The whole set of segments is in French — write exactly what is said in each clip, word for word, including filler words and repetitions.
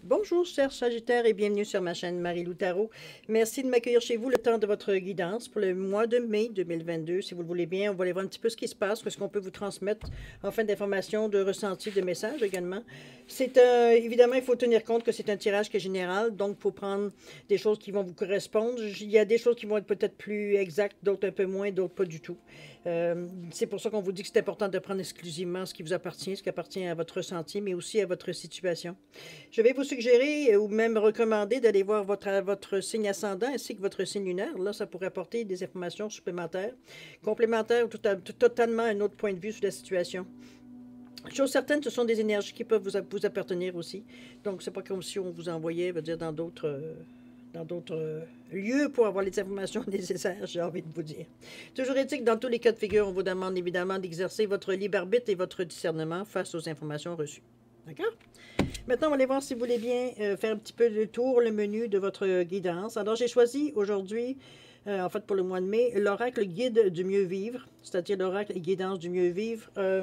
Bonjour, chers Sagittaires, et bienvenue sur ma chaîne Marie-Lou Tarot. Merci de m'accueillir chez vous le temps de votre guidance pour le mois de mai deux mille vingt-deux. Si vous le voulez bien, on va aller voir un petit peu ce qui se passe, ce qu'on peut vous transmettre en fin d'informations, de ressentis, de messages également. C'est euh, évidemment, il faut tenir compte que c'est un tirage qui est général, donc il faut prendre des choses qui vont vous correspondre. Il y a des choses qui vont être peut-être plus exactes, d'autres un peu moins, d'autres pas du tout. Euh, c'est pour ça qu'on vous dit que c'est important de prendre exclusivement ce qui vous appartient, ce qui appartient à votre ressenti, mais aussi à votre situation. Je vais vous suggérer ou même recommander d'aller voir votre, votre signe ascendant ainsi que votre signe lunaire. Là, ça pourrait apporter des informations supplémentaires, complémentaires, tout à, tout, totalement un autre point de vue sur la situation. Chose certaine, ce sont des énergies qui peuvent vous, vous appartenir aussi. Donc, c'est pas comme si on vous envoyait, veut dire, dans d'autres... Euh, dans d'autres euh, lieux pour avoir les informations nécessaires, j'ai envie de vous dire. Toujours est-il que dans tous les cas de figure, on vous demande évidemment d'exercer votre libre arbitre et votre discernement face aux informations reçues. D'accord? Maintenant, on va aller voir si vous voulez bien euh, faire un petit peu le tour, le menu de votre guidance. Alors, j'ai choisi aujourd'hui, euh, en fait pour le mois de mai, l'oracle guide du mieux vivre, c'est-à-dire l'oracle guidance du mieux vivre, euh,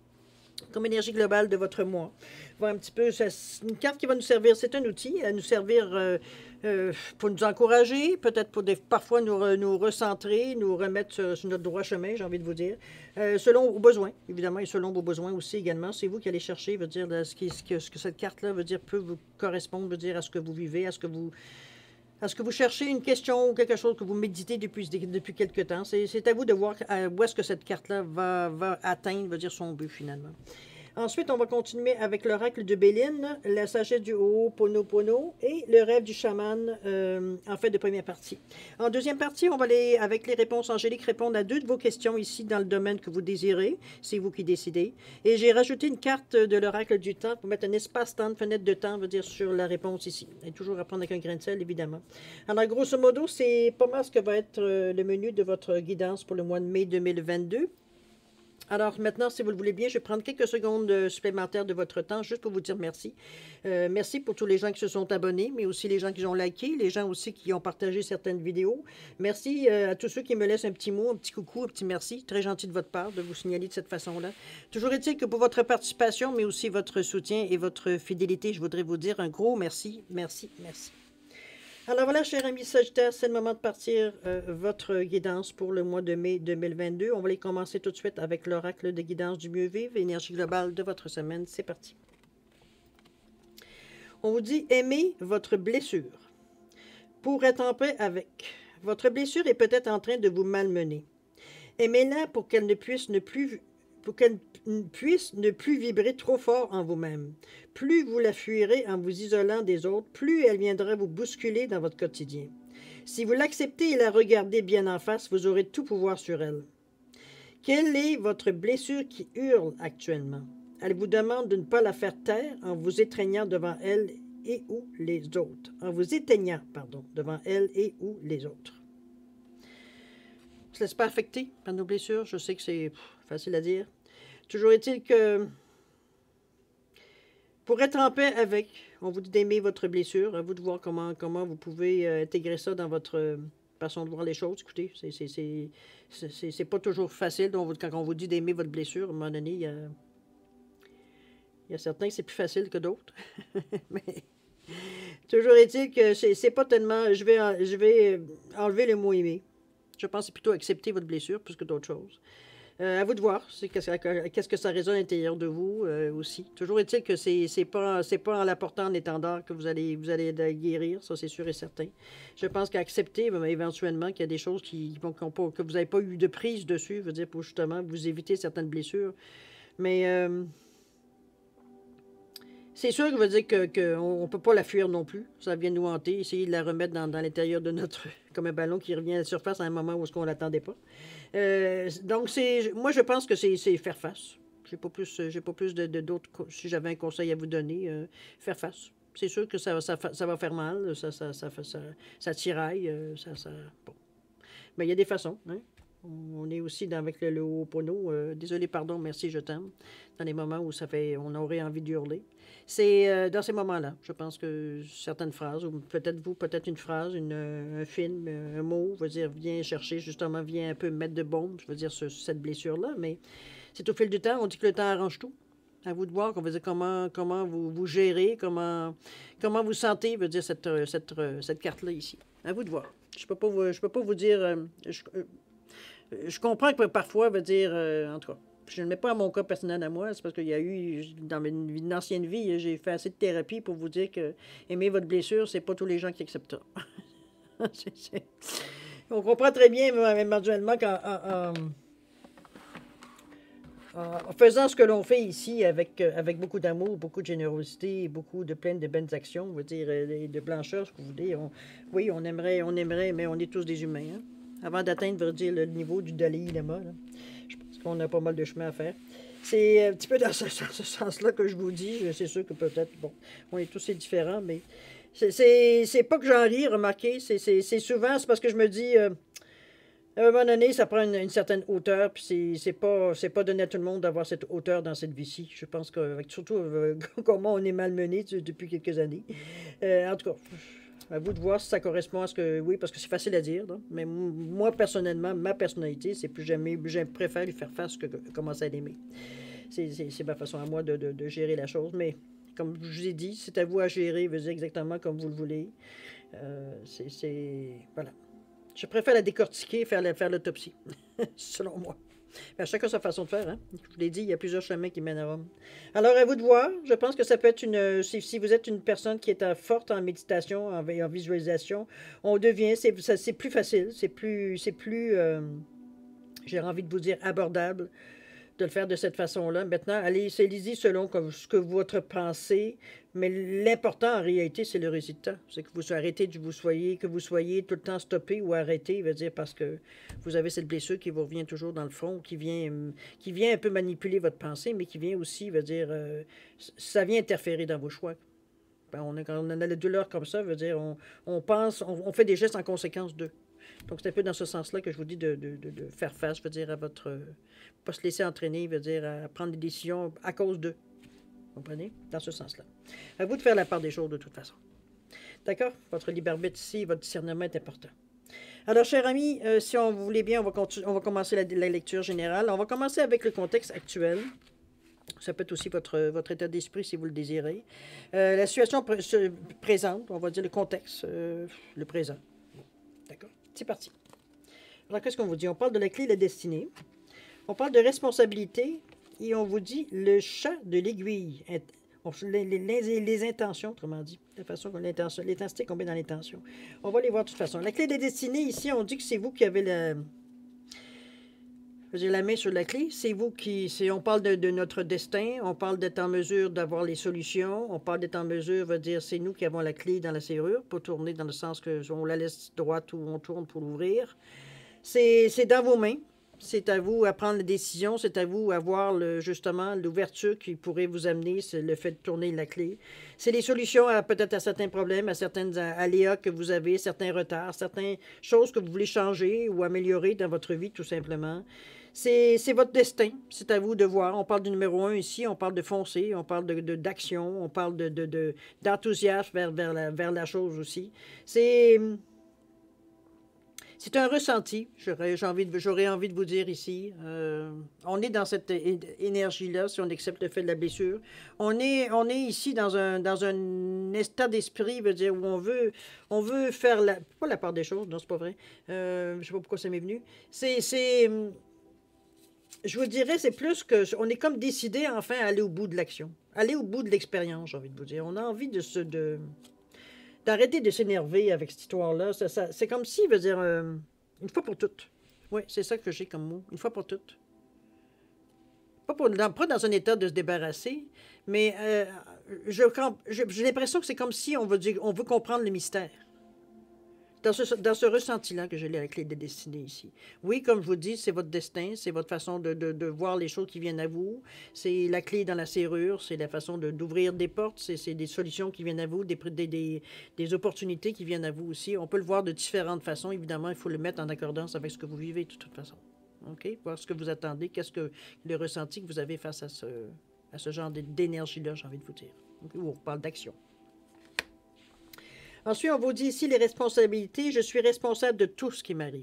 comme énergie globale de votre mois. Voir un petit peu, c'est une carte qui va nous servir, c'est un outil à nous servir euh, euh, pour nous encourager, peut-être pour des, parfois nous, re, nous recentrer, nous remettre sur, sur notre droit chemin, j'ai envie de vous dire, euh, selon vos besoins, évidemment, et selon vos besoins aussi également. C'est vous qui allez chercher, veut dire, ce, qui, ce, que, ce que cette carte-là veut dire, peut vous correspondre, veut dire, à ce que vous vivez, à ce que vous... Est-ce que vous cherchez une question ou quelque chose que vous méditez depuis, depuis quelque temps? C'est à vous de voir où est-ce que cette carte-là va, va atteindre, veut dire, son but finalement. Ensuite, on va continuer avec l'oracle de Béline, la sagesse du Ho'oponopono et le rêve du chaman euh, en fait de première partie. En deuxième partie, on va aller, avec les réponses angéliques, répondre à deux de vos questions ici dans le domaine que vous désirez. C'est vous qui décidez. Et j'ai rajouté une carte de l'oracle du temps pour mettre un espace-temps, une fenêtre de temps, veut dire, sur la réponse ici. Et toujours à prendre avec un grain de sel, évidemment. Alors, grosso modo, c'est pas mal ce que va être le menu de votre guidance pour le mois de mai deux mille vingt-deux. Alors maintenant, si vous le voulez bien, je vais prendre quelques secondes supplémentaires de votre temps juste pour vous dire merci. Euh, merci pour tous les gens qui se sont abonnés, mais aussi les gens qui ont liké, les gens aussi qui ont partagé certaines vidéos. Merci euh, à tous ceux qui me laissent un petit mot, un petit coucou, un petit merci. Très gentil de votre part de vous signaler de cette façon-là. Toujours est-il que pour votre participation, mais aussi votre soutien et votre fidélité, je voudrais vous dire un gros merci, merci, merci. Alors voilà, chers amis Sagittaires, c'est le moment de partir euh, votre guidance pour le mois de mai deux mille vingt-deux. On va les commencer tout de suite avec l'oracle de guidance du mieux vivre, énergie globale de votre semaine. C'est parti. On vous dit, aimez votre blessure pour être en paix avec. Votre blessure est peut-être en train de vous malmener. Aimez-la pour qu'elle ne puisse ne plus... pour qu'elle puisse ne plus vibrer trop fort en vous-même. Plus vous la fuirez en vous isolant des autres, plus elle viendra vous bousculer dans votre quotidien. Si vous l'acceptez et la regardez bien en face, vous aurez tout pouvoir sur elle. Quelle est votre blessure qui hurle actuellement? Elle vous demande de ne pas la faire taire en vous étreignant devant elle et ou les autres. En vous éteignant, pardon, devant elle et ou les autres. On ne se laisse pas affecter par nos blessures. Je sais que c'est facile à dire. Toujours est-il que pour être en paix avec, on vous dit d'aimer votre blessure, à vous de voir comment, comment vous pouvez euh, intégrer ça dans votre euh, façon de voir les choses. Écoutez, c'est pas toujours facile. Donc, quand on vous dit d'aimer votre blessure, à un moment donné, il y a, il y a certains que c'est plus facile que d'autres. Mais toujours est-il que c'est pas tellement... Je vais, je vais enlever le mot aimer. Je pense que c'est plutôt accepter votre blessure plus que d'autres choses. Euh, à vous de voir qu'est-ce que ça résonne à l'intérieur de vous euh, aussi. Toujours est-il que c'est c'est pas c'est pas en l'apportant en étendard que vous allez vous allez guérir, ça c'est sûr et certain. Je pense qu'accepter ben, éventuellement qu'il y a des choses qui, qui, qui pas, que vous n'avez pas eu de prise dessus, je veux dire pour justement vous éviter certaines blessures. Mais euh, c'est sûr que veut dire que, que on ne peut pas la fuir non plus. Ça vient nous hanter, essayer de la remettre dans, dans l'intérieur de notre... comme un ballon qui revient à la surface à un moment où on ne l'attendait pas. Euh, donc, c'est moi, je pense que c'est faire face. J'ai pas plus, j'ai pas plus de d'autres... Si j'avais un conseil à vous donner, euh, faire face. C'est sûr que ça, ça, ça va faire mal, ça, ça, ça, ça, ça tiraille, ça, ça... Bon. Mais il y a des façons, hein? On est aussi dans, avec le, le Ho'opono. Euh, désolé, pardon, merci, je t'aime. Dans les moments où ça fait, on aurait envie de hurler. C'est euh, dans ces moments-là, je pense que certaines phrases, ou peut-être vous, peut-être une phrase, une, un film, un mot, je veux dire, vient chercher, justement, vient un peu mettre de bombe, je veux dire, sur, sur cette blessure-là. Mais c'est au fil du temps, on dit que le temps arrange tout. À vous de voir, on va dire comment, comment vous, vous gérez, comment, comment vous sentez, veut dire cette, euh, cette, euh, cette carte-là ici. À vous de voir. Je ne peux pas vous, je peux pas vous dire... euh, je, euh, je comprends que parfois, veut dire... euh, en tout cas, je ne le mets pas à mon cas personnel à moi, c'est parce qu'il y a eu, dans une, une ancienne vie, j'ai fait assez de thérapie pour vous dire que aimer votre blessure, c'est pas tous les gens qui acceptent ça. c'est, c'est... On comprend très bien, éventuellement, qu'en... En, en, en faisant ce que l'on fait ici avec, euh, avec beaucoup d'amour, beaucoup de générosité, et beaucoup de pleines de bonnes actions, on va dire, euh, de blancheur, ce que vous voulez. On, oui, on aimerait, on aimerait, mais on est tous des humains. Hein? Avant d'atteindre, veut dire, le niveau du Dalai Lama, là, je pense qu'on a pas mal de chemin à faire. C'est un petit peu dans ce, ce sens-là que je vous dis. C'est sûr que peut-être, bon, on est tous différents, mais c'est pas que j'en ris, remarquez. C'est souvent, c'est parce que je me dis... Euh, à un moment donné, ça prend une, une certaine hauteur, puis c'est pas, c'est pas donné à tout le monde d'avoir cette hauteur dans cette vie-ci. Je pense que, surtout euh, comment on est malmené depuis quelques années. Euh, en tout cas, à vous de voir si ça correspond à ce que... Oui, parce que c'est facile à dire, là, mais moi, personnellement, ma personnalité, c'est plus jamais... Je préfère lui faire face que, que commencer à l'aimer. C'est ma façon à moi de, de, de gérer la chose, mais comme je vous ai dit, c'est à vous à gérer, vous dire exactement comme vous le voulez. Euh, c'est... Voilà. Je préfère la décortiquer et faire l'autopsie, selon moi. Mais à chacun sa façon de faire. Hein? Je vous l'ai dit, il y a plusieurs chemins qui mènent à Rome. Alors, à vous de voir. Je pense que ça peut être une... Si, si vous êtes une personne qui est forte en méditation, en, en visualisation, on devient... C'est plus facile, c'est plus... C'est plus euh, j'ai envie de vous dire abordable de le faire de cette façon-là. Maintenant, allez, c'est y selon ce que votre pensée, mais l'important en réalité, c'est le résultat. C'est que vous arrêtez de vous soyez, que vous soyez tout le temps stoppé ou arrêté, veut dire parce que vous avez cette blessure qui vous revient toujours dans le fond, qui vient, qui vient un peu manipuler votre pensée, mais qui vient aussi, veut dire, euh, ça vient interférer dans vos choix. Ben, on, a, quand on a la douleur comme ça, veut dire, on, on pense, on, on fait des gestes en conséquence d'eux. Donc, c'est un peu dans ce sens-là que je vous dis de, de, de, de faire face, veut dire, à votre... Euh, pas se laisser entraîner, veut dire, à prendre des décisions à cause d'eux. Vous comprenez? Dans ce sens-là. À vous de faire la part des choses, de toute façon. D'accord? Votre libre arbitre ici, votre discernement est important. Alors, chers amis, euh, si on voulait bien, on va, on va commencer la, la lecture générale. On va commencer avec le contexte actuel. Ça peut être aussi votre, votre état d'esprit, si vous le désirez. Euh, la situation pr se présente, on va dire le contexte, euh, le présent. D'accord? C'est parti. Alors, qu'est-ce qu'on vous dit? On parle de la clé de la destinée. On parle de responsabilité et on vous dit le chat de l'aiguille. Les, les, les intentions, autrement dit. De façon que l'intensité qu'on met dans l'intention. On va les voir de toute façon. La clé de la destinée, ici, on dit que c'est vous qui avez la, je veux dire, la main sur la clé. C'est vous qui... On parle de, de notre destin. On parle d'être en mesure d'avoir les solutions. On parle d'être en mesure, veut dire, c'est nous qui avons la clé dans la serrure pour tourner dans le sens qu'on la laisse droite ou on tourne pour l'ouvrir. C'est dans vos mains. C'est à vous à prendre la décision, c'est à vous à voir le, justement l'ouverture qui pourrait vous amener, c'est le fait de tourner la clé. C'est les solutions à peut-être à certains problèmes, à certaines aléas que vous avez, certains retards, certaines choses que vous voulez changer ou améliorer dans votre vie, tout simplement. C'est votre destin, c'est à vous de voir. On parle du numéro un ici, on parle de foncer, on parle de, de, d'action, on parle de, de, de, d'enthousiasme vers, vers, la, vers la chose aussi. C'est... C'est un ressenti, j'aurais envie, de, envie de vous dire ici. Euh, on est dans cette énergie-là, si on accepte le fait de la blessure. On est, on est ici dans un, dans un état d'esprit, veut dire, où on veut, on veut faire la... Pas la part des choses, non, c'est pas vrai. Euh, je ne sais pas pourquoi ça m'est venu. C'est... Je vous dirais, c'est plus que... On est comme décidé, enfin, à aller au bout de l'action. Aller au bout de l'expérience, j'ai envie de vous dire. On a envie de se... De, d'arrêter de s'énerver avec cette histoire-là. Ça, ça, c'est comme si, veut dire, euh, une fois pour toutes. Oui, c'est ça que j'ai comme mot. Une fois pour toutes. Pas, pour, dans, pas dans un état de se débarrasser, mais euh, j'ai l'impression que c'est comme si on veut, dire, on veut comprendre le mystère. Dans ce, dans ce ressenti-là que j'ai la clé de destinée ici. Oui, comme je vous dis, c'est votre destin, c'est votre façon de, de, de voir les choses qui viennent à vous. C'est la clé dans la serrure, c'est la façon d'ouvrir de, des portes, c'est des solutions qui viennent à vous, des, des, des, des opportunités qui viennent à vous aussi. On peut le voir de différentes façons. Évidemment, il faut le mettre en accordance avec ce que vous vivez de toute façon. OK? Voir ce que vous attendez, qu'est-ce que le ressenti que vous avez face à ce, à ce genre d'énergie-là, j'ai envie de vous dire. Okay? Où on parle d'action. Ensuite, on vous dit ici les responsabilités. Je suis responsable de tout ce qui m'arrive.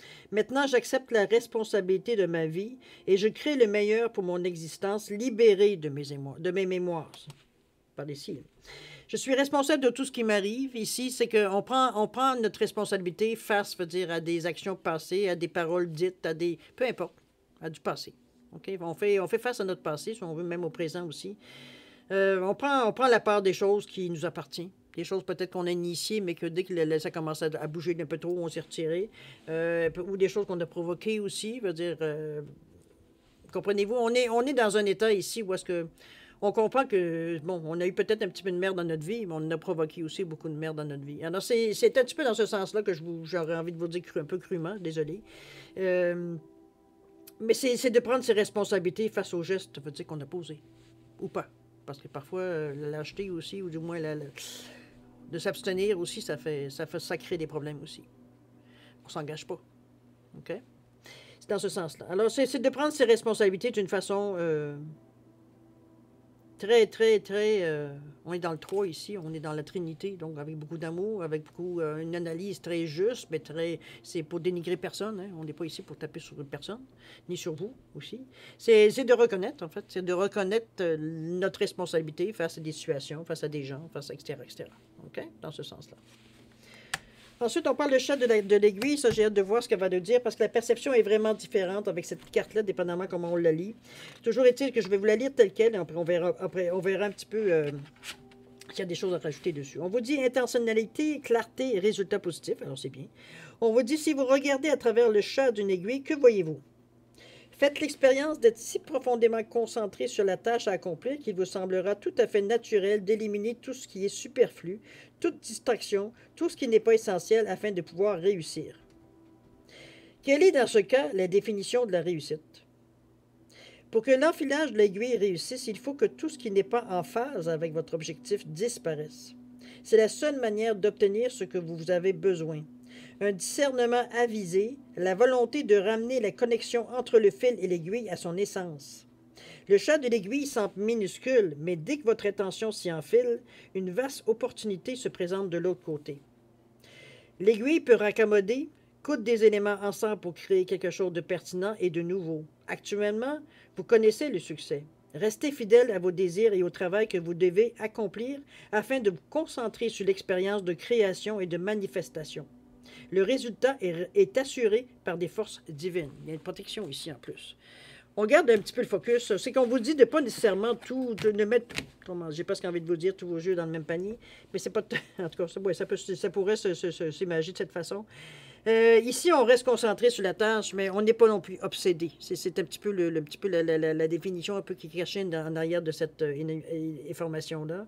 Maintenant, j'accepte la responsabilité de ma vie et je crée le meilleur pour mon existence, libéré de mes, émo de mes mémoires. Par ici. Je suis responsable de tout ce qui m'arrive. Ici, c'est qu'on prend, on prend notre responsabilité face, veut dire, à des actions passées, à des paroles dites, à des... peu importe, à du passé. Okay? On fait, on fait face à notre passé, si on veut, même au présent aussi. Euh, on, prend, on prend la part des choses qui nous appartiennent. Des choses peut-être qu'on a initiées, mais que dès que ça commence à, à bouger un peu trop, on s'est retiré. Euh, ou des choses qu'on a provoquées aussi. Veut dire, euh, comprenez-vous, on est, on est dans un état ici où est-ce que on comprend que, bon, on a eu peut-être un petit peu de merde dans notre vie, mais on a provoqué aussi beaucoup de merde dans notre vie. Alors, c'est un petit peu dans ce sens-là que j'aurais envie de vous dire un peu crûment, désolé. Euh, mais c'est de prendre ses responsabilités face aux gestes, veut dire qu'on a posé. Ou pas. Parce que parfois, euh, l'acheter aussi, ou du moins la, la, de s'abstenir aussi, ça fait, ça fait ça crée des problèmes aussi. On s'engage pas. OK? C'est dans ce sens-là. Alors, c'est de prendre ses responsabilités d'une façon euh, très, très, très... Euh, on est dans le trois ici, on est dans la Trinité, donc avec beaucoup d'amour, avec beaucoup... Euh, une analyse très juste, mais très... C'est pour dénigrer personne, hein? On n'est pas ici pour taper sur une personne, ni sur vous aussi. C'est de reconnaître, en fait, c'est de reconnaître euh, notre responsabilité face à des situations, face à des gens, face à et cetera, et cetera. OK? Dans ce sens-là. Ensuite, on parle de chat de l'aiguille. Ça, j'ai hâte de voir ce qu'elle va nous dire parce que la perception est vraiment différente avec cette carte-là, dépendamment comment on la lit. Toujours est-il que je vais vous la lire telle qu'elle. Après, on verra, après, on verra un petit peu euh, s'il y a des choses à rajouter dessus. On vous dit intentionnalité, clarté et résultat positif. Alors, c'est bien. On vous dit, si vous regardez à travers le chat d'une aiguille, que voyez-vous? Faites l'expérience d'être si profondément concentré sur la tâche à accomplir qu'il vous semblera tout à fait naturel d'éliminer tout ce qui est superflu, toute distraction, tout ce qui n'est pas essentiel afin de pouvoir réussir. Quelle est dans ce cas la définition de la réussite? Pour que l'enfilage de l'aiguille réussisse, il faut que tout ce qui n'est pas en phase avec votre objectif disparaisse. C'est la seule manière d'obtenir ce que vous avez besoin. Un discernement avisé, la volonté de ramener la connexion entre le fil et l'aiguille à son essence. Le chat de l'aiguille semble minuscule, mais dès que votre attention s'y enfile, une vaste opportunité se présente de l'autre côté. L'aiguille peut raccommoder, coudre des éléments ensemble pour créer quelque chose de pertinent et de nouveau. Actuellement, vous connaissez le succès. Restez fidèle à vos désirs et au travail que vous devez accomplir afin de vous concentrer sur l'expérience de création et de manifestation. Le résultat est, est assuré par des forces divines. Il y a une protection ici en plus. On garde un petit peu le focus. C'est qu'on vous dit de ne pas nécessairement tout, de ne mettre, comment, j'ai presque envie de vous dire, tous vos yeux dans le même panier, mais c'est pas, en tout cas, ça, ouais, ça, peut, ça pourrait s'imaginer de cette façon. Euh, ici, on reste concentré sur la tâche, mais on n'est pas non plus obsédé. C'est un petit peu, le, le petit peu la, la, la, la définition un peu qui cache en arrière de cette euh, information-là.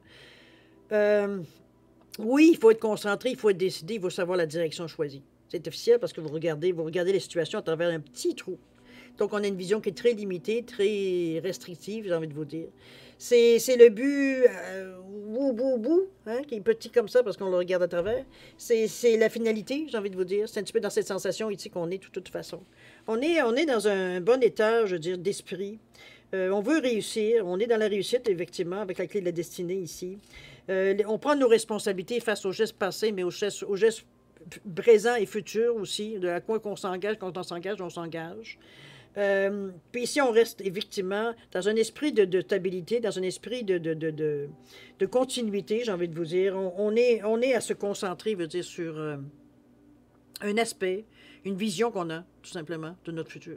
Euh, oui, il faut être concentré, il faut être décidé, il faut savoir la direction choisie. C'est officiel parce que vous regardez, vous regardez les situations à travers un petit trou. Donc, on a une vision qui est très limitée, très restrictive, j'ai envie de vous dire. C'est le but, euh, bou, bou, bou, hein, qui est petit comme ça parce qu'on le regarde à travers. C'est la finalité, j'ai envie de vous dire. C'est un petit peu dans cette sensation ici qu'on est de toute façon. On est, on est dans un bon état, je veux dire, d'esprit. Euh, on veut réussir. On est dans la réussite, effectivement, avec la clé de la destinée ici. Euh, on prend nos responsabilités face aux gestes passés, mais aux gestes, aux gestes présents et futurs aussi. De à quoi qu'on s'engage, quand on s'engage, on s'engage. Euh, puis ici, on reste effectivement dans un esprit de, de stabilité, dans un esprit de, de, de, de, de continuité, j'ai envie de vous dire. On, on, est, on est à se concentrer, veut dire, sur euh, un aspect, une vision qu'on a, tout simplement, de notre futur.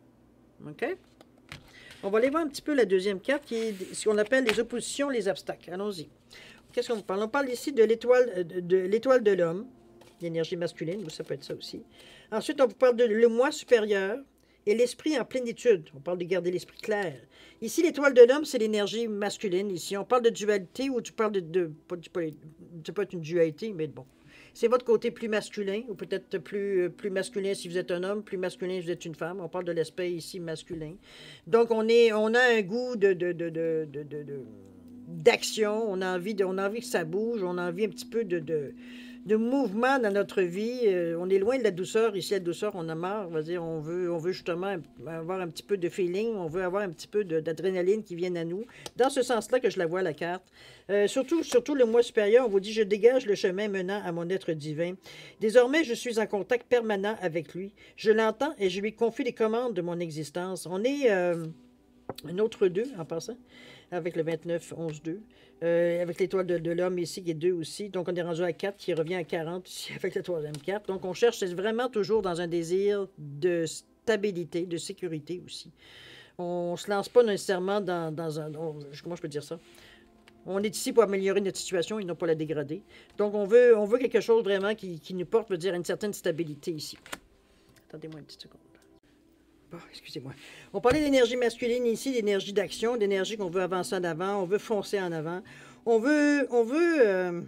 OK? On va aller voir un petit peu la deuxième carte, qui est ce qu'on appelle les oppositions, les obstacles. Allons-y. Qu'est-ce qu'on parle? On parle ici de l'étoile de, de, l'étoile de l'homme, l'énergie masculine, ou ça peut être ça aussi. Ensuite, on vous parle de le moi supérieur, et l'esprit en plénitude. On parle de garder l'esprit clair. Ici, l'étoile de l'homme, c'est l'énergie masculine. Ici, on parle de dualité ou tu parles de... de pas, pas, pas être une dualité, mais bon. C'est votre côté plus masculin ou peut-être plus, plus masculin si vous êtes un homme, plus masculin si vous êtes une femme. On parle de l'aspect ici masculin. Donc, on, est, on a un goût de... de, de, de, de, de, de d'action, on a envie de, on a envie que ça bouge, on a envie un petit peu de, de, de mouvement dans notre vie. Euh, on est loin de la douceur. Ici, la douceur, on a marre. On va dire, on veut, on veut justement avoir un petit peu de feeling, on veut avoir un petit peu d'adrénaline qui vienne à nous. Dans ce sens-là que je la vois, la carte. Euh, surtout, surtout le moi supérieur, on vous dit, je dégage le chemin menant à mon être divin. Désormais, je suis en contact permanent avec lui. Je l'entends et je lui confie les commandes de mon existence. On est euh, un autre deux, en passant, avec le vingt-neuf onze deux. Euh, avec l'étoile de, de l'homme ici, qui est deux aussi. Donc, on est rendu à quatre, qui revient à quarante ici, avec la troisième carte. Donc, on cherche vraiment toujours dans un désir de stabilité, de sécurité aussi. On ne se lance pas nécessairement dans, dans un... On, comment je peux dire ça? On est ici pour améliorer notre situation et non pas la dégrader. Donc, on veut, on veut quelque chose vraiment qui, qui nous porte, veut dire, une certaine stabilité ici. Attendez-moi une petite seconde. Bon, excusez-moi. On parlait d'énergie masculine ici, d'énergie d'action, d'énergie qu'on veut avancer en avant, on veut foncer en avant. On veut... On veut... Euh...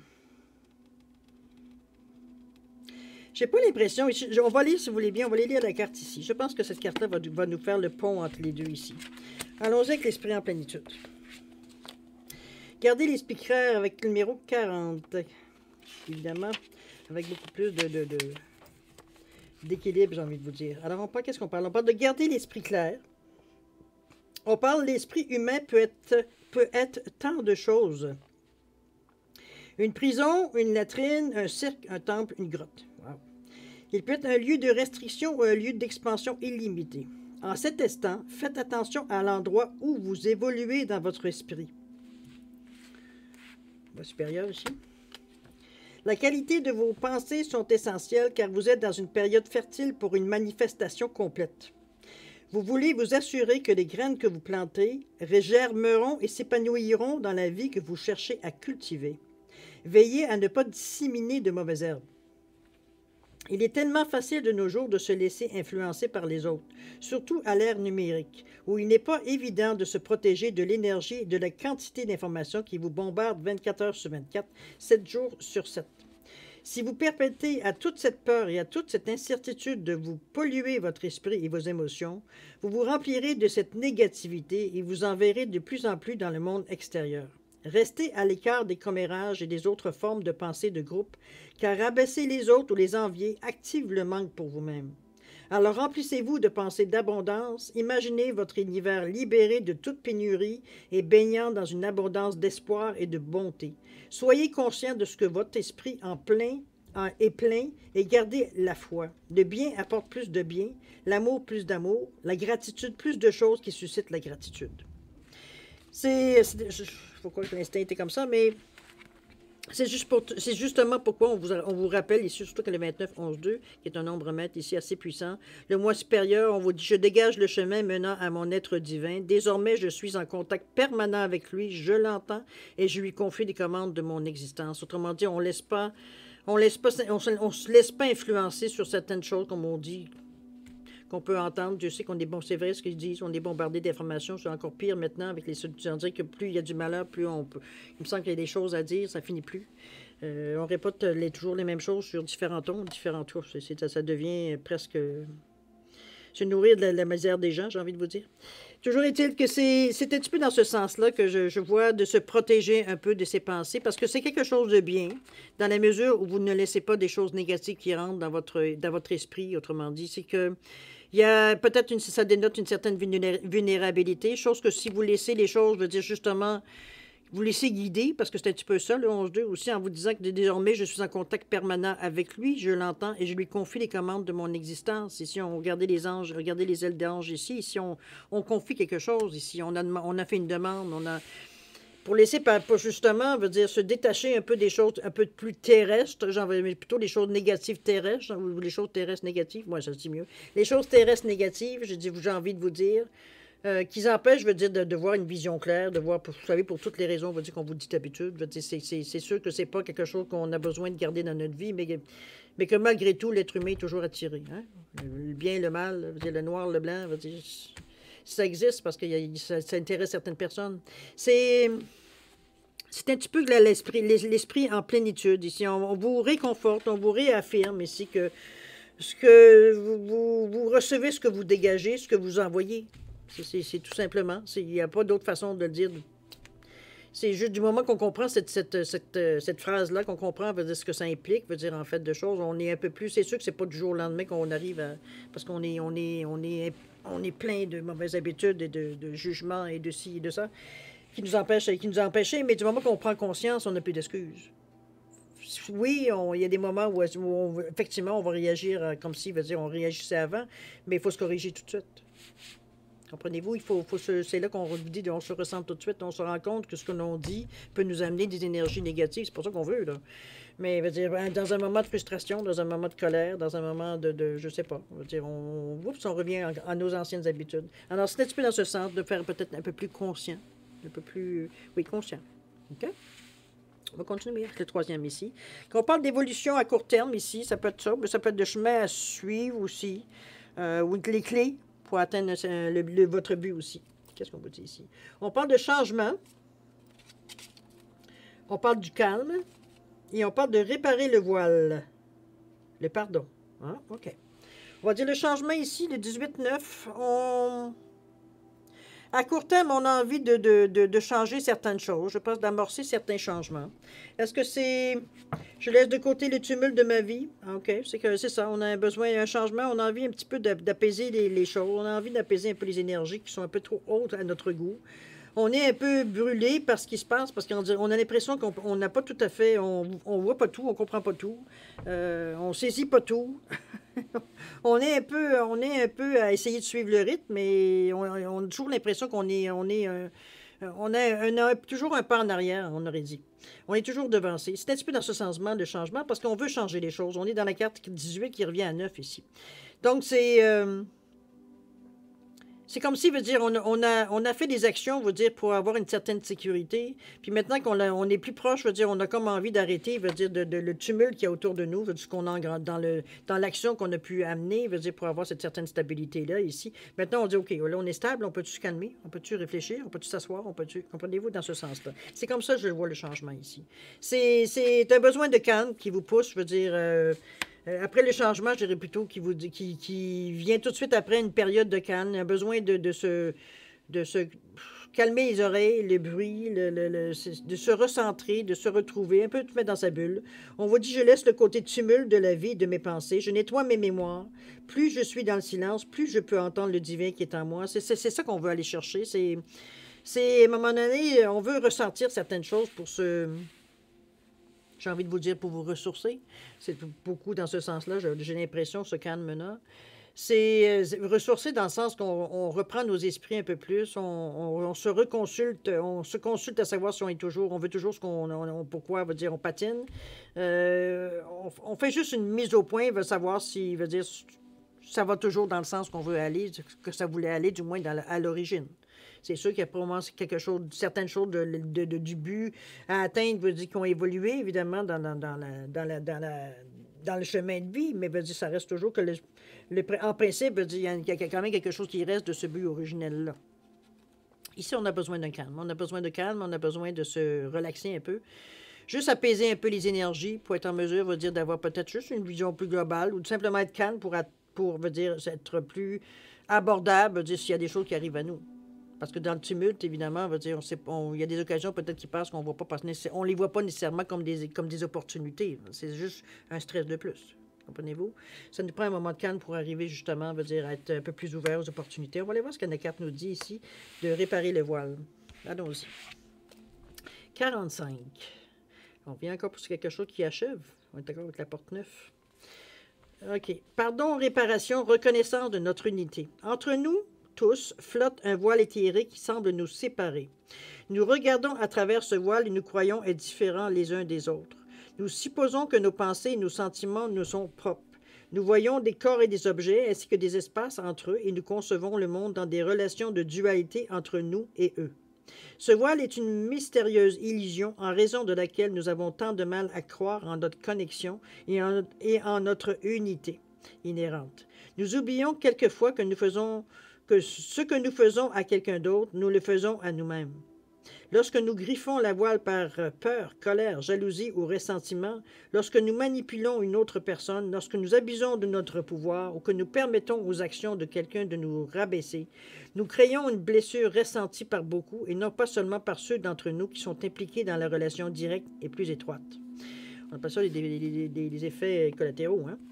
J'ai pas l'impression... On va lire, si vous voulez bien, on va aller lire la carte ici. Je pense que cette carte-là va, va nous faire le pont entre les deux ici. Allons-y avec l'esprit en plénitude. Gardez l'esprit clair avec le numéro quarante. Évidemment, avec beaucoup plus de... de, de d'équilibre, j'ai envie de vous dire. Alors, on parle, qu'est-ce qu'on parle? On parle de garder l'esprit clair. On parle, l'esprit humain peut être, peut être tant de choses. Une prison, une latrine, un cirque, un temple, une grotte. Wow. Il peut être un lieu de restriction ou un lieu d'expansion illimité. En cet instant, faites attention à l'endroit où vous évoluez dans votre esprit. Le supérieur ici. La qualité de vos pensées sont essentielles car vous êtes dans une période fertile pour une manifestation complète. Vous voulez vous assurer que les graines que vous plantez germeront et s'épanouiront dans la vie que vous cherchez à cultiver. Veillez à ne pas disséminer de mauvaises herbes. Il est tellement facile de nos jours de se laisser influencer par les autres, surtout à l'ère numérique, où il n'est pas évident de se protéger de l'énergie et de la quantité d'informations qui vous bombardent vingt-quatre heures sur vingt-quatre, sept jours sur sept. Si vous perpétrez à toute cette peur et à toute cette incertitude de vous polluer votre esprit et vos émotions, vous vous remplirez de cette négativité et vous enverrez de plus en plus dans le monde extérieur. Restez à l'écart des commérages et des autres formes de pensée de groupe, car rabaisser les autres ou les envier active le manque pour vous-même. Alors remplissez-vous de pensées d'abondance, imaginez votre univers libéré de toute pénurie et baignant dans une abondance d'espoir et de bonté. Soyez conscient de ce que votre esprit en plein en est plein et gardez la foi. Le bien apporte plus de bien, l'amour plus d'amour, la gratitude plus de choses qui suscitent la gratitude. C'est... Je ne sais pas pourquoi l'instinct était comme ça, mais c'est juste pour, c'est justement pourquoi on vous, on vous rappelle ici, surtout que le vingt-neuf onze deux, qui est un nombre maître ici assez puissant, le moi supérieur, on vous dit « Je dégage le chemin menant à mon être divin. Désormais, je suis en contact permanent avec lui, je l'entends et je lui confie les commandes de mon existence. » Autrement dit, on laisse pas, on laisse pas, on se, on se laisse pas influencer sur certaines choses, comme on dit, qu'on peut entendre. Je sais qu'on est bon, c'est vrai ce qu'ils disent, on est bombardé d'informations, c'est encore pire maintenant avec les on dirait que plus il y a du malheur, plus on peut. Il me semble qu'il y a des choses à dire, ça finit plus. Euh, on répète les, toujours les mêmes choses sur différents tons, différents tours. C'est, ça, ça devient presque se nourrir de la, la misère des gens, j'ai envie de vous dire. Toujours est-il que c'est, c'est un petit peu dans ce sens-là que je, je vois de se protéger un peu de ses pensées, parce que c'est quelque chose de bien, dans la mesure où vous ne laissez pas des choses négatives qui rentrent dans votre, dans votre esprit, autrement dit. C'est que il y a peut-être, une, ça dénote une certaine vulnérabilité, chose que si vous laissez les choses, je veux dire justement, vous laissez guider, parce que c'est un petit peu ça, le onze deux aussi, en vous disant que désormais, je suis en contact permanent avec lui, je l'entends et je lui confie les commandes de mon existence. Ici, on regardait les anges, regardez les ailes d'ange ici, ici, on, on confie quelque chose, ici, on a, on a fait une demande, on a... Pour laisser, pas justement, veut dire se détacher un peu des choses un peu plus terrestres, j'en veux plutôt les choses négatives terrestres, ou les choses terrestres négatives, moi ça se dit mieux. Les choses terrestres négatives, j'ai j'ai envie de vous dire, euh, qu'ils empêchent, je veux dire, de, de voir une vision claire, de voir, vous savez, pour toutes les raisons, on va dire qu'on vous dit d'habitude, je veux dire, c'est sûr que c'est pas quelque chose qu'on a besoin de garder dans notre vie, mais, mais que malgré tout, l'être humain est toujours attiré. Hein? Le bien, le mal, veut dire, le noir, le blanc, veut dire... Ça existe parce que ça, ça intéresse certaines personnes. C'est c'est un petit peu l'esprit l'esprit en plénitude ici. On, on vous réconforte, on vous réaffirme ici que, ce que vous, vous, vous recevez ce que vous dégagez, ce que vous envoyez. C'est tout simplement. Il n'y a pas d'autre façon de le dire. C'est juste du moment qu'on comprend cette, cette, cette, euh, cette phrase-là, qu'on comprend veut dire ce que ça implique, veut dire en fait de choses, on est un peu plus. C'est sûr que c'est pas du jour au lendemain qu'on arrive à. Parce qu'on est, on est, on est, on est plein de mauvaises habitudes et de, de jugements et de ci et de ça qui nous empêchent, qui nous empêchent, mais du moment qu'on prend conscience, on n'a plus d'excuses. Oui, on- il y a des moments où, où on- effectivement on va réagir euh, comme si, veut dire, on réagissait avant, mais il faut se corriger tout de suite. Comprenez-vous? Il faut, faut se- c'est là qu'on vous dit, on se ressent tout de suite, on se rend compte que ce que l'on dit peut nous amener des énergies négatives. C'est pour ça qu'on veut, là. Mais, veut dire, hein, dans un moment de frustration, dans un moment de colère, dans un moment de, de je sais pas, veut dire, on, oups, on revient à, à nos anciennes habitudes. Alors, c'est un petit peu dans ce sens de faire peut-être un peu plus conscient, un peu plus, oui, conscient. OK? On va continuer avec le troisième ici. Quand on parle d'évolution à court terme ici, ça peut être ça, mais ça peut être de chemin à suivre aussi, euh, ou les clés pour atteindre euh, le- le- votre but aussi. Qu'est-ce qu'on vous dit ici? On parle de changement, on parle du calme, et on parle de réparer le voile, le pardon. Hein? OK. On va dire le changement ici, le dix-huit neuf, on... À court terme, on a envie de, de, de, de changer certaines choses. Je pense d'amorcer certains changements. Est-ce que c'est... Je laisse de côté le tumulte de ma vie? Ah, OK, c'est que c'est ça. On a besoin d'un changement. On a envie un petit peu d'a- d'apaiser les, les choses. On a envie d'apaiser un peu les énergies qui sont un peu trop hautes à notre goût. On est un peu brûlé par ce qui se passe, parce qu'on dit- on a l'impression qu'on on n'a pas tout à fait, on, on voit pas tout, on comprend pas tout, euh, on saisit pas tout. On est un peu, on est un peu à essayer de suivre le rythme, mais on, on a toujours l'impression qu'on est, on est, euh, on a, un- a toujours un pas en arrière, on aurait dit. On est toujours devancé. C'est un petit peu dans ce sentiment de changement parce qu'on veut changer les choses. On est dans la carte dix-huit qui revient à neuf ici. Donc c'est, euh, c'est comme si, veut dire, on a, on a, on a fait des actions, veut dire, pour avoir une certaine sécurité. Puis maintenant qu'on a- on est plus proche, veut dire, on a comme envie d'arrêter, veut dire, de, de- le tumulte qu'il y a autour de nous, veut dire, ce qu'on a en grand- dans le, dans l'action qu'on a pu amener, veut dire, pour avoir cette certaine stabilité-là ici. Maintenant, on dit, OK, là, on est stable, on peut-tu se calmer, on peut-tu réfléchir, on peut-tu s'asseoir, on peut-tu, comprenez-vous, dans ce sens-là. C'est comme ça que je vois le changement ici. C'est, c'est un besoin de calme qui vous pousse, je veux dire, euh, euh, après le changement, je dirais plutôt qui, vous, dit- qui, qui vient tout de suite après une période de calme, un besoin de, de, se, de se calmer les oreilles, le bruit, le, le- le- c'est- de se recentrer, de se retrouver, un peu tout mettre dans sa bulle. On vous dit, je laisse le côté tumulte de la vie et de mes pensées, je nettoie mes mémoires. Plus je suis dans le silence, plus je peux entendre le divin qui est en moi. C'est c'est- c'est ça qu'on veut aller chercher. C'est, c'est, à un moment donné, on veut ressentir certaines choses pour se... J'ai envie de vous dire pour vous ressourcer. C'est beaucoup dans ce sens-là. J'ai j'ai l'impression, ce calme-là. C'est euh, ressourcer dans le sens qu'on on reprend nos esprits un peu plus, on, on- on se reconsulte, on se consulte à savoir si on est toujours, on veut toujours ce qu'on, on- on- pourquoi, veut dire, on patine. Euh, on, on fait juste une mise au point, veut savoir si, veut dire, ça va toujours dans le sens qu'on veut aller, que ça voulait aller, du moins dans la- à l'origine. C'est sûr qu'il y a probablement quelque chose, certaines choses de, de- de- du but à atteindre, veut dire, qui ont évolué, évidemment, dans, dans, dans la, dans, la, dans, la- dans le chemin de vie, mais veut dire, ça reste toujours que, le, le- en principe, veut dire, il y a- il y a quand même quelque chose qui reste de ce but originel-là. Ici, on a besoin d'un calme. On a besoin de calme, on a besoin de se relaxer un peu. Juste apaiser un peu les énergies pour être en mesure, veut dire, d'avoir peut-être juste une vision plus globale ou tout simplement être calme pour, at- pour veut dire, être plus abordable, veut dire, s'il y a des choses qui arrivent à nous. Parce que dans le tumulte, évidemment, veut dire, on sait, on- il y a des occasions peut-être qui passent qu'on voit pas passer. nécessaire- On les voit pas nécessairement comme des, comme des opportunités. C'est juste un stress de plus. Comprenez-vous? Ça nous prend un moment de calme pour arriver justement, veut dire, à être un peu plus ouvert aux opportunités. On va aller voir ce qu'Anna carte nous dit ici de réparer le voile. Allons-y. quarante-cinq. On vient encore pour quelque chose qui achève. On est d'accord avec la porte neuf. OK. Pardon, réparation, reconnaissance de notre unité. Entre nous, tous, flotte un voile éthéré qui semble nous séparer. Nous regardons à travers ce voile et nous croyons être différents les uns des autres. Nous supposons que nos pensées et nos sentiments nous sont propres. Nous voyons des corps et des objets ainsi que des espaces entre eux et nous concevons le monde dans des relations de dualité entre nous et eux. Ce voile est une mystérieuse illusion en raison de laquelle nous avons tant de mal à croire en notre connexion et en, et en notre unité inhérente. Nous oublions quelquefois que nous faisons que ce que nous faisons à quelqu'un d'autre, nous le faisons à nous-mêmes. Lorsque nous griffons la voile par peur, colère, jalousie ou ressentiment, lorsque nous manipulons une autre personne, lorsque nous abusons de notre pouvoir ou que nous permettons aux actions de quelqu'un de nous rabaisser, nous créons une blessure ressentie par beaucoup et non pas seulement par ceux d'entre nous qui sont impliqués dans la relation directe et plus étroite. On appelle ça les, les, les, les effets collatéraux, hein?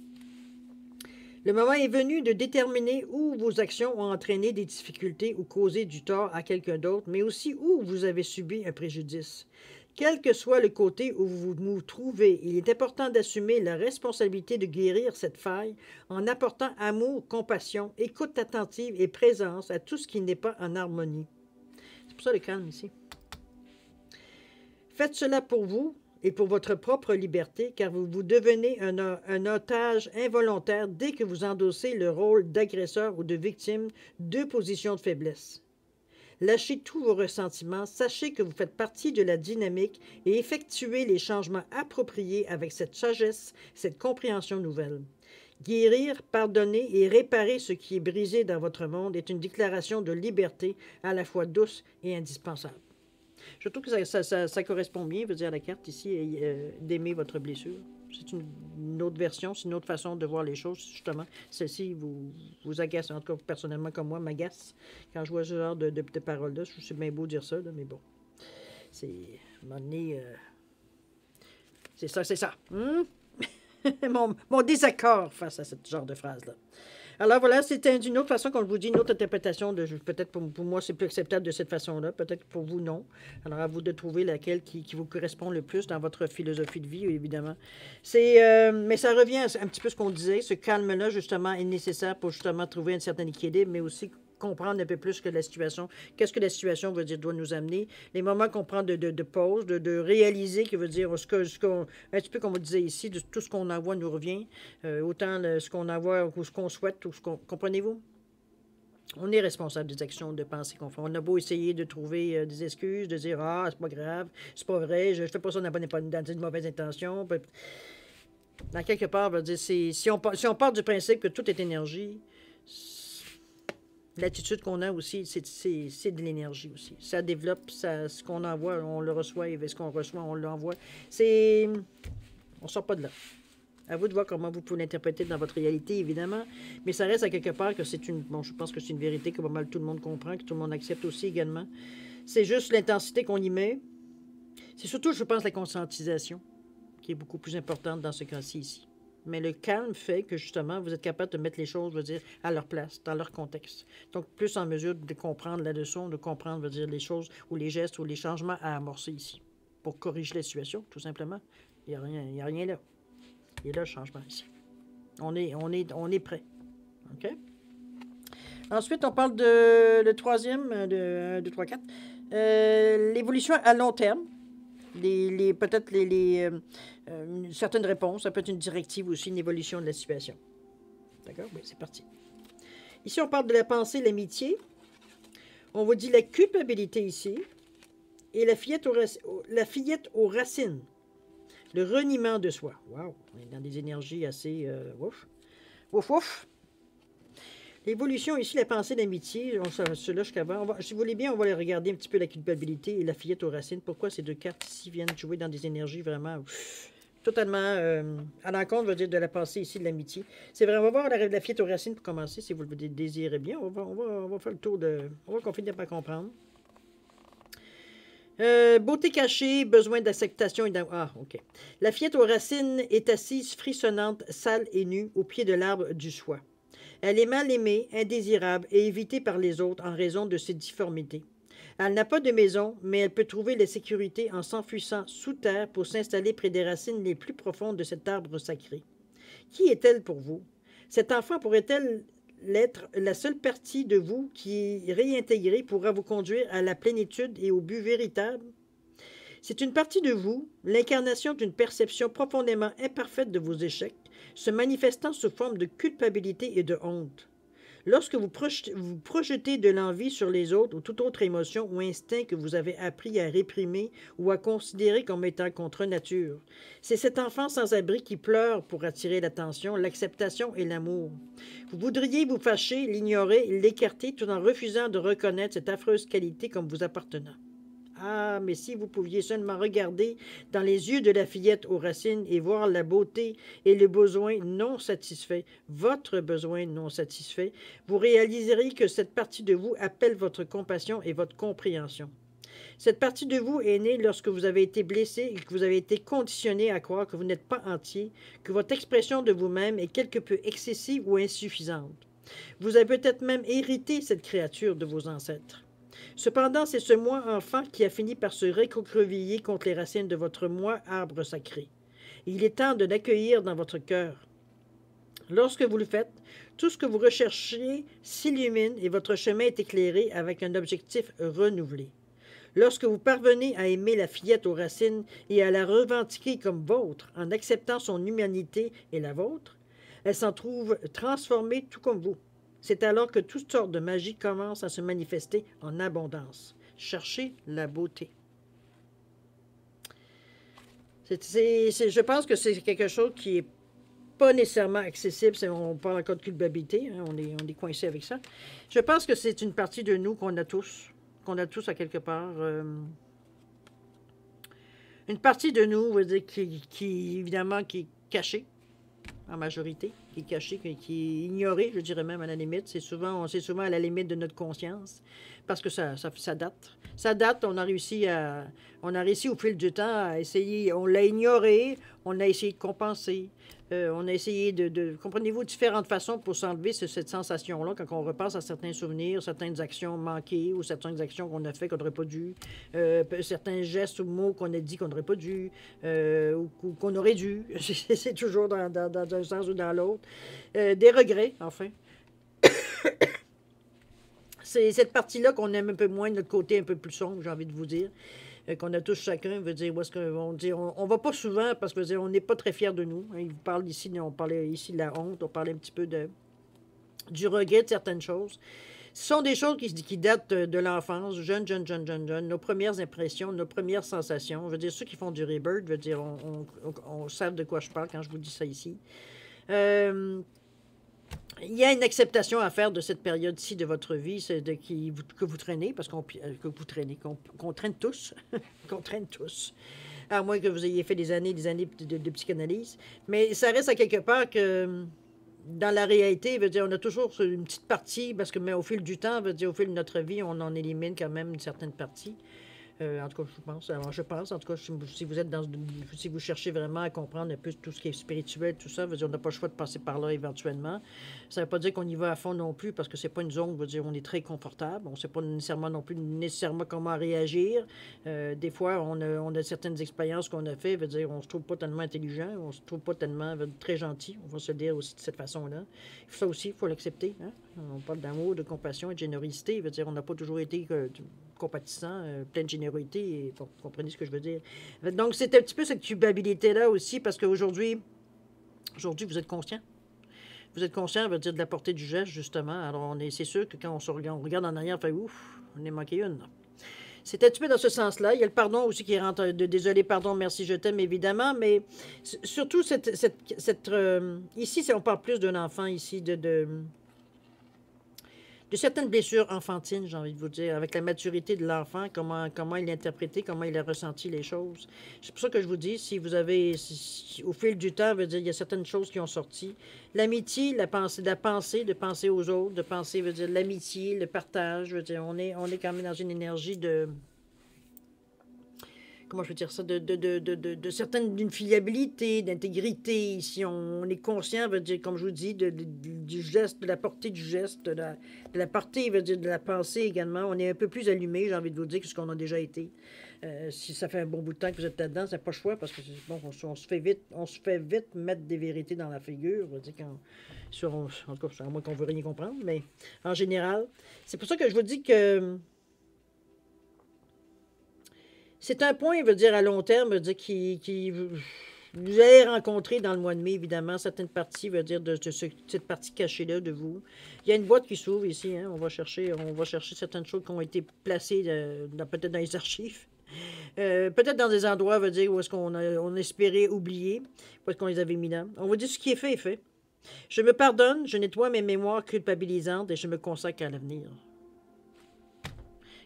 Le moment est venu de déterminer où vos actions ont entraîné des difficultés ou causé du tort à quelqu'un d'autre, mais aussi où vous avez subi un préjudice. Quel que soit le côté où vous vous trouvez, il est important d'assumer la responsabilité de guérir cette faille en apportant amour, compassion, écoute attentive et présence à tout ce qui n'est pas en harmonie. C'est pour ça le calme ici. Faites cela pour vous et pour votre propre liberté, car vous vous devenez un, un otage involontaire dès que vous endossez le rôle d'agresseur ou de victime, deux positions de faiblesse. Lâchez tous vos ressentiments, sachez que vous faites partie de la dynamique et effectuez les changements appropriés avec cette sagesse, cette compréhension nouvelle. Guérir, pardonner et réparer ce qui est brisé dans votre monde est une déclaration de liberté à la fois douce et indispensable. Je trouve que ça, ça, ça, ça correspond bien, veut dire, à la carte ici, euh, d'aimer votre blessure. C'est une, une autre version, c'est une autre façon de voir les choses, justement. Celle-ci vous, vous agace, en tout cas, personnellement, comme moi, m'agace quand je vois ce genre de, de, de paroles-là. Je sais bien beau dire ça, là, mais bon. C'est, à un moment donné, euh, c'est ça, c'est ça. Hum? mon, mon désaccord face à ce genre de phrase-là. Alors voilà, c'était une autre façon, comme je vous dis, une autre interprétation. de Peut-être pour, pour moi, c'est plus acceptable de cette façon-là. Peut-être pour vous, non. Alors à vous de trouver laquelle qui, qui vous correspond le plus dans votre philosophie de vie, évidemment. C'est, euh, mais ça revient à un petit peu ce qu'on disait. Ce calme-là, justement, est nécessaire pour justement trouver un certain équilibre, mais aussi comprendre un peu plus que la situation. Qu'est-ce que la situation veut dire, doit nous amener. Les moments qu'on prend de, de, de pause, de, de réaliser, qui veut dire ce que, ce qu'on, un petit peu comme on disait ici, de tout ce qu'on envoie nous revient. Euh, autant le, ce qu'on envoie ou ce qu'on souhaite, ou ce qu'on, comprenez-vous? On est responsable des actions, de pensées qu'on fait. On a beau essayer de trouver euh, des excuses, de dire « Ah, c'est pas grave, c'est pas vrai, je, je fais pas ça dans, dans, dans une mauvaise intention. » Dans quelque part, veut dire, c'est, si, on, si on part du principe que tout est énergie, l'attitude qu'on a aussi, c'est, c'est, c'est de l'énergie aussi. Ça développe, ça, ce qu'on envoie, on le reçoit, et ce qu'on reçoit, on l'envoie. C'est... On sort pas de là. À vous de voir comment vous pouvez l'interpréter dans votre réalité, évidemment. Mais ça reste à quelque part que c'est une... Bon, je pense que c'est une vérité que pas mal tout le monde comprend, que tout le monde accepte aussi également. C'est juste l'intensité qu'on y met. C'est surtout, je pense, la conscientisation qui est beaucoup plus importante dans ce cas-ci ici. Mais le calme fait que, justement, vous êtes capable de mettre les choses, je veux dire, à leur place, dans leur contexte. Donc, plus en mesure de comprendre la leçon, de comprendre, je veux dire, les choses ou les gestes ou les changements à amorcer ici. Pour corriger la situation, tout simplement. Il n'y a rien, il n'y a rien là. Il y a là le changement ici. On est, on est, on est prêt. OK? Ensuite, on parle de le troisième, de un, deux, trois, quatre. Euh, l'évolution à long terme. Les, les, peut-être les, les, euh, une certaine réponse, ça peut être une directive aussi, une évolution de la situation. D'accord? Oui, c'est parti. Ici, on parle de la pensée, l'amitié. On vous dit la culpabilité ici. Et la fillette, au, la fillette aux racines. Le reniement de soi. Wow! On est dans des énergies assez... Euh, ouf! Ouf, ouf! L'évolution ici, la pensée d'amitié, ceux-là jusqu'avant. Si vous voulez bien, on va aller regarder un petit peu la culpabilité et la fillette aux racines. Pourquoi ces deux cartes ici viennent jouer dans des énergies vraiment pff, totalement euh, à l'encontre, je veux dire, de la pensée ici de l'amitié. C'est vrai, on va voir la, la fillette aux racines pour commencer, si vous le désirez bien. On va, on va, on va faire le tour de... On va qu'on finisse par comprendre. Euh, beauté cachée, besoin d'acceptation et d'amour. Ah, OK. La fillette aux racines est assise frissonnante, sale et nue, au pied de l'arbre du soi. Elle est mal aimée, indésirable et évitée par les autres en raison de ses difformités. Elle n'a pas de maison, mais elle peut trouver la sécurité en s'enfuissant sous terre pour s'installer près des racines les plus profondes de cet arbre sacré. Qui est-elle pour vous? Cet enfant pourrait-elle l'être la seule partie de vous qui, réintégrée, pourra vous conduire à la plénitude et au but véritable? C'est une partie de vous, l'incarnation d'une perception profondément imparfaite de vos échecs, se manifestant sous forme de culpabilité et de honte. Lorsque vous projetez, vous projetez de l'envie sur les autres ou toute autre émotion ou instinct que vous avez appris à réprimer ou à considérer comme étant contre nature, c'est cet enfant sans abri qui pleure pour attirer l'attention, l'acceptation et l'amour. Vous voudriez vous fâcher, l'ignorer, l'écarter tout en refusant de reconnaître cette affreuse qualité comme vous appartenant. Ah, mais si vous pouviez seulement regarder dans les yeux de la fillette aux racines et voir la beauté et le besoin non satisfait, votre besoin non satisfait, vous réaliserez que cette partie de vous appelle votre compassion et votre compréhension. Cette partie de vous est née lorsque vous avez été blessé et que vous avez été conditionné à croire que vous n'êtes pas entier, que votre expression de vous-même est quelque peu excessive ou insuffisante. Vous avez peut-être même hérité cette créature de vos ancêtres. Cependant, c'est ce moi enfant qui a fini par se réconcrevier contre les racines de votre moi arbre sacré. Il est temps de l'accueillir dans votre cœur. Lorsque vous le faites, tout ce que vous recherchez s'illumine et votre chemin est éclairé avec un objectif renouvelé. Lorsque vous parvenez à aimer la fillette aux racines et à la revendiquer comme vôtre en acceptant son humanité et la vôtre, elle s'en trouve transformée tout comme vous. C'est alors que toutes sortes de magie commencent à se manifester en abondance. Cherchez la beauté. C'est, c'est, c'est, je pense que c'est quelque chose qui n'est pas nécessairement accessible. On parle encore de culpabilité, hein, on est, on est coincé avec ça. Je pense que c'est une partie de nous qu'on a tous, qu'on a tous à quelque part. Euh, une partie de nous, veut dire, qui, qui, évidemment, qui est cachée, en majorité, qui est cachée, qui, qui est ignorée, je dirais même à la limite. C'est souvent, c'est souvent à la limite de notre conscience, parce que ça, ça, ça date. Ça date, on a réussi à, on a réussi au fil du temps à essayer, on l'a ignoré, on a essayé de compenser, euh, on a essayé de, de comprenez-vous, différentes façons pour s'enlever cette sensation-là quand on repense à certains souvenirs, certaines actions manquées ou certaines actions qu'on a fait qu'on n'aurait pas dû, euh, certains gestes ou mots qu'on a dit qu'on n'aurait pas dû, euh, ou, ou qu'on aurait dû, c'est toujours dans, dans, dans un sens ou dans l'autre, euh, des regrets, enfin. C'est cette partie-là qu'on aime un peu moins, notre côté un peu plus sombre, j'ai envie de vous dire, euh, qu'on a tous chacun, veut dire, où est-ce qu'on dit, on, on va pas souvent parce que veut dire, on n'est pas très fiers de nous. Hein, il vous parle ici, on parlait ici de la honte, on parlait un petit peu de, du regret de certaines choses. Ce sont des choses qui, qui datent de, de l'enfance, jeune, jeune, jeune, jeune, jeune, nos premières impressions, nos premières sensations. Je veux dire, ceux qui font du rebirth, je veux dire, on, on, on, on sait de quoi je parle quand je vous dis ça ici. Euh, Il y a une acceptation à faire de cette période-ci de votre vie, c'est de qui vous, que vous traînez, parce qu'on que vous traînez, qu'on qu'on traîne tous, qu'on traîne tous, à moins que vous ayez fait des années, des années de, de, de psychanalyse. Mais ça reste à quelque part que, dans la réalité, veut dire, on a toujours une petite partie, parce que mais au fil du temps, veut dire, au fil de notre vie, on en élimine quand même une certaine partie. Euh, en tout cas, je pense. Alors, je pense, en tout cas, si vous êtes dans, si vous cherchez vraiment à comprendre un peu tout ce qui est spirituel, tout ça, veut dire, on n'a pas le choix de passer par là éventuellement. Ça ne veut pas dire qu'on y va à fond non plus, parce que c'est pas une zone, veut dire, on est très confortable. On ne sait pas nécessairement non plus nécessairement comment réagir. Euh, des fois, on a, on a certaines expériences qu'on a fait, veut dire, on se trouve pas tellement intelligent, on se trouve pas tellement veut dire, très gentil. On va se le dire aussi de cette façon-là. Ça aussi, il faut l'accepter. Hein? On parle d'amour, de compassion et de générosité. Veut dire, on n'a pas toujours été euh, compatissant, euh, plein de générosité, et bon, vous comprenez ce que je veux dire. Donc, c'est un petit peu cette culpabilité-là aussi, parce qu'aujourd'hui, aujourd'hui, vous êtes conscient. Vous êtes conscient, veut dire, de la portée du geste, justement. Alors, on est, c'est sûr que quand on, se regarde, on regarde en arrière, on fait ouf, on est manqué une. C'est un petit peu dans ce sens-là. Il y a le pardon aussi qui rentre, de désolé, pardon, merci, je t'aime, évidemment, mais surtout, cette, cette, cette euh, ici, on parle plus d'un enfant, ici, de... de de certaines blessures enfantines, j'ai envie de vous dire, avec la maturité de l'enfant, comment, comment il a interprété, comment il a ressenti les choses. C'est pour ça que je vous dis, si vous avez, si, au fil du temps, veut dire, il y a certaines choses qui ont sorti. L'amitié, la pensée, la pensée, de penser aux autres, de penser, veut dire, l'amitié, le partage, veut dire, on est, on est quand même dans une énergie de... Comment je veux dire ça, de, de, de, de, de, de certaines, d'une fiabilité, d'intégrité. Si on, on est conscient, veut dire, comme je vous dis, de, de, du geste, de la portée du geste, de la, de la portée, veut dire, de la pensée également. On est un peu plus allumé, j'ai envie de vous dire, que ce qu'on a déjà été. Euh, si ça fait un bon bout de temps que vous êtes là-dedans, c'est pas le choix, parce que bon, on, on se fait vite, on se fait vite mettre des vérités dans la figure. On dire quand, sur, en tout cas, à moins qu'on veut rien comprendre, mais en général, c'est pour ça que je vous dis que c'est un point, veut dire, à long terme, veut dire, qui, qui vous allez rencontrer dans le mois de mai, évidemment, certaines parties, veut dire, de, de ce, cette partie cachée-là de vous. Il y a une boîte qui s'ouvre ici, hein, on va chercher, on va chercher certaines choses qui ont été placées euh, peut-être dans les archives. Euh, peut-être dans des endroits, veut dire, où est-ce qu'on a, on espérait oublier, où est-ce qu'on les avait mis là. On va dire ce qui est fait est fait. Je me pardonne, je nettoie mes mémoires culpabilisantes et je me consacre à l'avenir.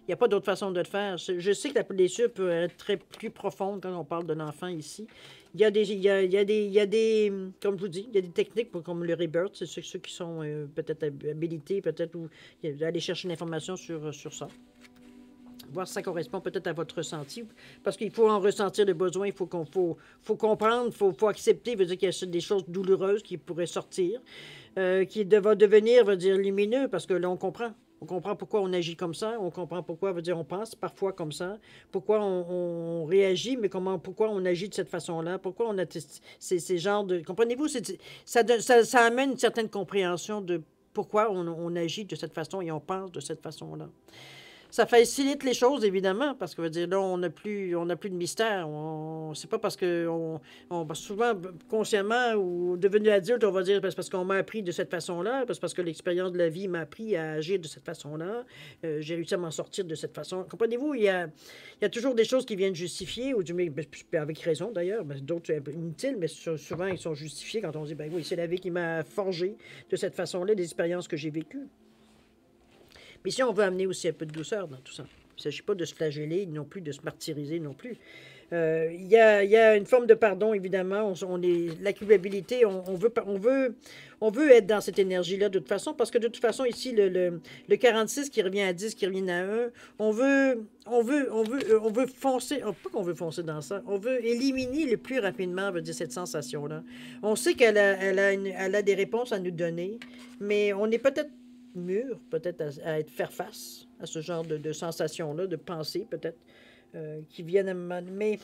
Il n'y a pas d'autre façon de le faire. Je je sais que la blessure peut être très plus profonde quand on parle d'un enfant ici. Il y a des, il y a, il y a des, il y a des, comme je vous dis, il y a des techniques pour, comme le rebirth, c'est ceux, ceux qui sont euh, peut-être hab- habilités, peut-être, ou aller chercher l'information sur, sur ça. Voir si ça correspond peut-être à votre ressenti. Parce qu'il faut en ressentir le besoin, il faut qu'on faut, faut comprendre, il faut, faut accepter, veut dire qu'il y a des choses douloureuses qui pourraient sortir, euh, qui de- va devenir, veut dire, lumineux, parce que là, on comprend. On comprend pourquoi on agit comme ça, on comprend pourquoi, veut dire, on pense parfois comme ça, pourquoi on, on réagit, mais comment, pourquoi on agit de cette façon-là, pourquoi on a t- ces, ces genres de... Comprenez-vous, c'est- ça, donne- ça, ça amène une certaine compréhension de pourquoi on, on agit de cette façon et on pense de cette façon-là. Ça facilite les choses, évidemment, parce que veut dire, là, on n'a plus, on n'a plus de mystère. On, c'est pas parce que on, on parce que souvent, consciemment ou devenu adulte, on va dire parce parce qu'on m'a appris de cette façon-là, parce parce que l'expérience de la vie m'a appris à agir de cette façon-là. Euh, j'ai réussi à m'en sortir de cette façon. Comprenez-vous, il y a, il y a toujours des choses qui viennent justifier, ou du moins, ben, avec raison d'ailleurs, ben, d'autres un peu inutiles, mais sou- souvent ils sont justifiés quand on dit, ben oui, c'est la vie qui m'a forgé de cette façon-là, des expériences que j'ai vécues. Mais si on veut amener aussi un peu de douceur dans tout ça, il ne s'agit pas de se flageller, non plus de se martyriser non plus. Euh, Il y, a, il y a une forme de pardon, évidemment. On, on est, la culpabilité, on, on veut, on, veut, on veut être dans cette énergie-là de toute façon, parce que de toute façon, ici, le, le, le quarante-six qui revient à dix, qui revient à un, on veut, on veut, on veut, on veut foncer, pas qu'on veut foncer dans ça, on veut éliminer le plus rapidement, veut dire, cette sensation-là. On sait qu'elle a, elle a, une, elle a des réponses à nous donner, mais on est peut-être mûr, peut-être à, à être faire face à ce genre de, de sensations-là, de pensées, peut-être, euh, qui viennent à me... Mais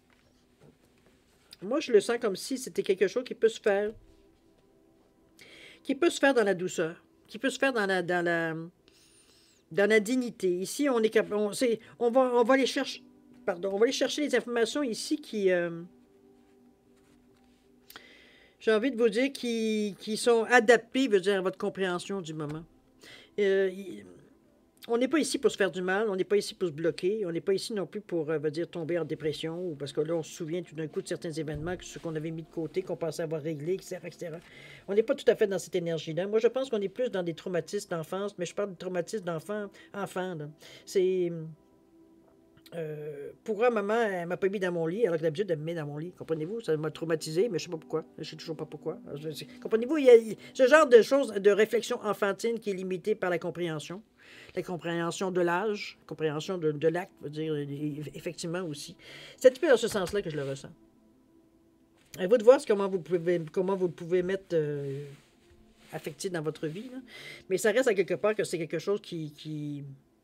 moi, je le sens comme si c'était quelque chose qui peut se faire, qui peut se faire dans la douceur, qui peut se faire dans la, dans la, dans la dignité. Ici, on est capable, on, c'est, on va, on va aller chercher, pardon, on va aller chercher les informations ici qui, euh, j'ai envie de vous dire, qui, qui sont adaptées, veut dire, à votre compréhension du moment. Euh, on n'est pas ici pour se faire du mal, on n'est pas ici pour se bloquer, on n'est pas ici non plus pour, euh, veut dire, tomber en dépression, ou parce que là, on se souvient tout d'un coup de certains événements, que ceux qu'on avait mis de côté, qu'on pensait avoir réglés, et cetera, et cetera. On n'est pas tout à fait dans cette énergie-là. Moi, je pense qu'on est plus dans des traumatismes d'enfance, mais je parle de traumatismes d'enfant, enfant, là. C'est... Euh, pourquoi maman, elle m'a pas mis dans mon lit, alors que d'habitude, elle me met dans mon lit. Comprenez-vous? Ça m'a traumatisé, mais je sais pas pourquoi. Je sais toujours pas pourquoi. Je- c'est- Comprenez-vous? Il y a il- ce genre de choses, de réflexion enfantine qui est limitée par la compréhension. La compréhension de l'âge, la compréhension de, de l'acte, veut dire, et- effectivement aussi. C'est un petit peu dans ce sens-là que je le ressens. À vous de voir comment vous pouvez, comment vous pouvez mettre euh, affecté dans votre vie, là. Mais ça reste à quelque part que c'est quelque chose qui, qui,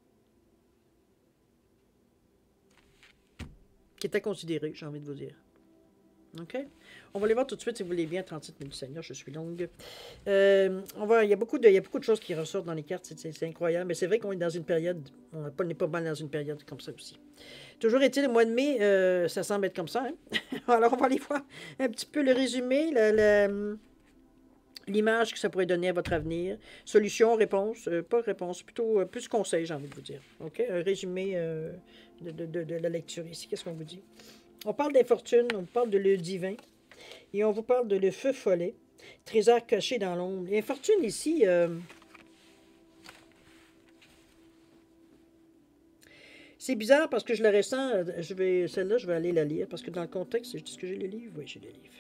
qui est à considérer, j'ai envie de vous dire. OK? On va aller voir tout de suite, si vous voulez bien, trente-sept minutes. Seigneur, je suis longue. Euh, on va, il, y a beaucoup de, il y a beaucoup de choses qui ressortent dans les cartes, c'est, c'est, c'est incroyable. Mais c'est vrai qu'on est dans une période, on n'est pas, on est pas mal dans une période comme ça aussi. Toujours est-il, le mois de mai, euh, ça semble être comme ça. Hein? Alors, on va aller voir un petit peu le résumé, la, la, l'image que ça pourrait donner à votre avenir. Solution, réponse, euh, pas réponse, plutôt euh, plus conseil, j'ai envie de vous dire. OK? Un résumé euh, de, de, de, de la lecture ici. Qu'est-ce qu'on vous dit? On parle d'infortune, on parle de le divin, et on vous parle de le feu follet, trésor caché dans l'ombre. L'infortune ici, euh, c'est bizarre parce que je la ressens, je vais, celle-là, je vais aller la lire, parce que dans le contexte, est-ce que j'ai les livres? Oui, j'ai les livres.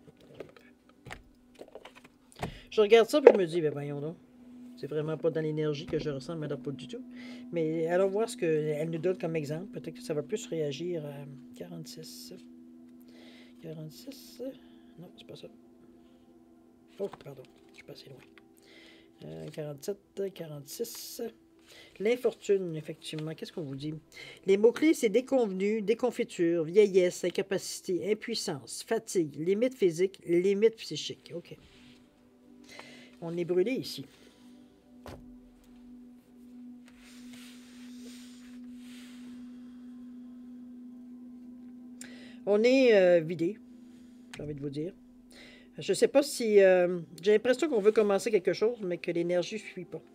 Je regarde ça, puis je me dis, ben voyons donc, c'est vraiment pas dans l'énergie que je ressens, mais non, pas du tout. Mais allons voir ce qu'elle nous donne comme exemple. Peut-être que ça va plus réagir à quarante-six. quarante-six. Non, c'est pas ça. Oh, pardon, je suis passé loin. Euh, quarante-sept, quarante-six. L'infortune, effectivement. Qu'est-ce qu'on vous dit? Les mots-clés, c'est déconvenu, déconfiture, vieillesse, incapacité, impuissance, fatigue, limite physique, limite psychique. OK. On est brûlé ici. On est euh, vidé, j'ai envie de vous dire. Je ne sais pas si... Euh, j'ai l'impression qu'on veut commencer quelque chose, mais que l'énergie ne suit pas.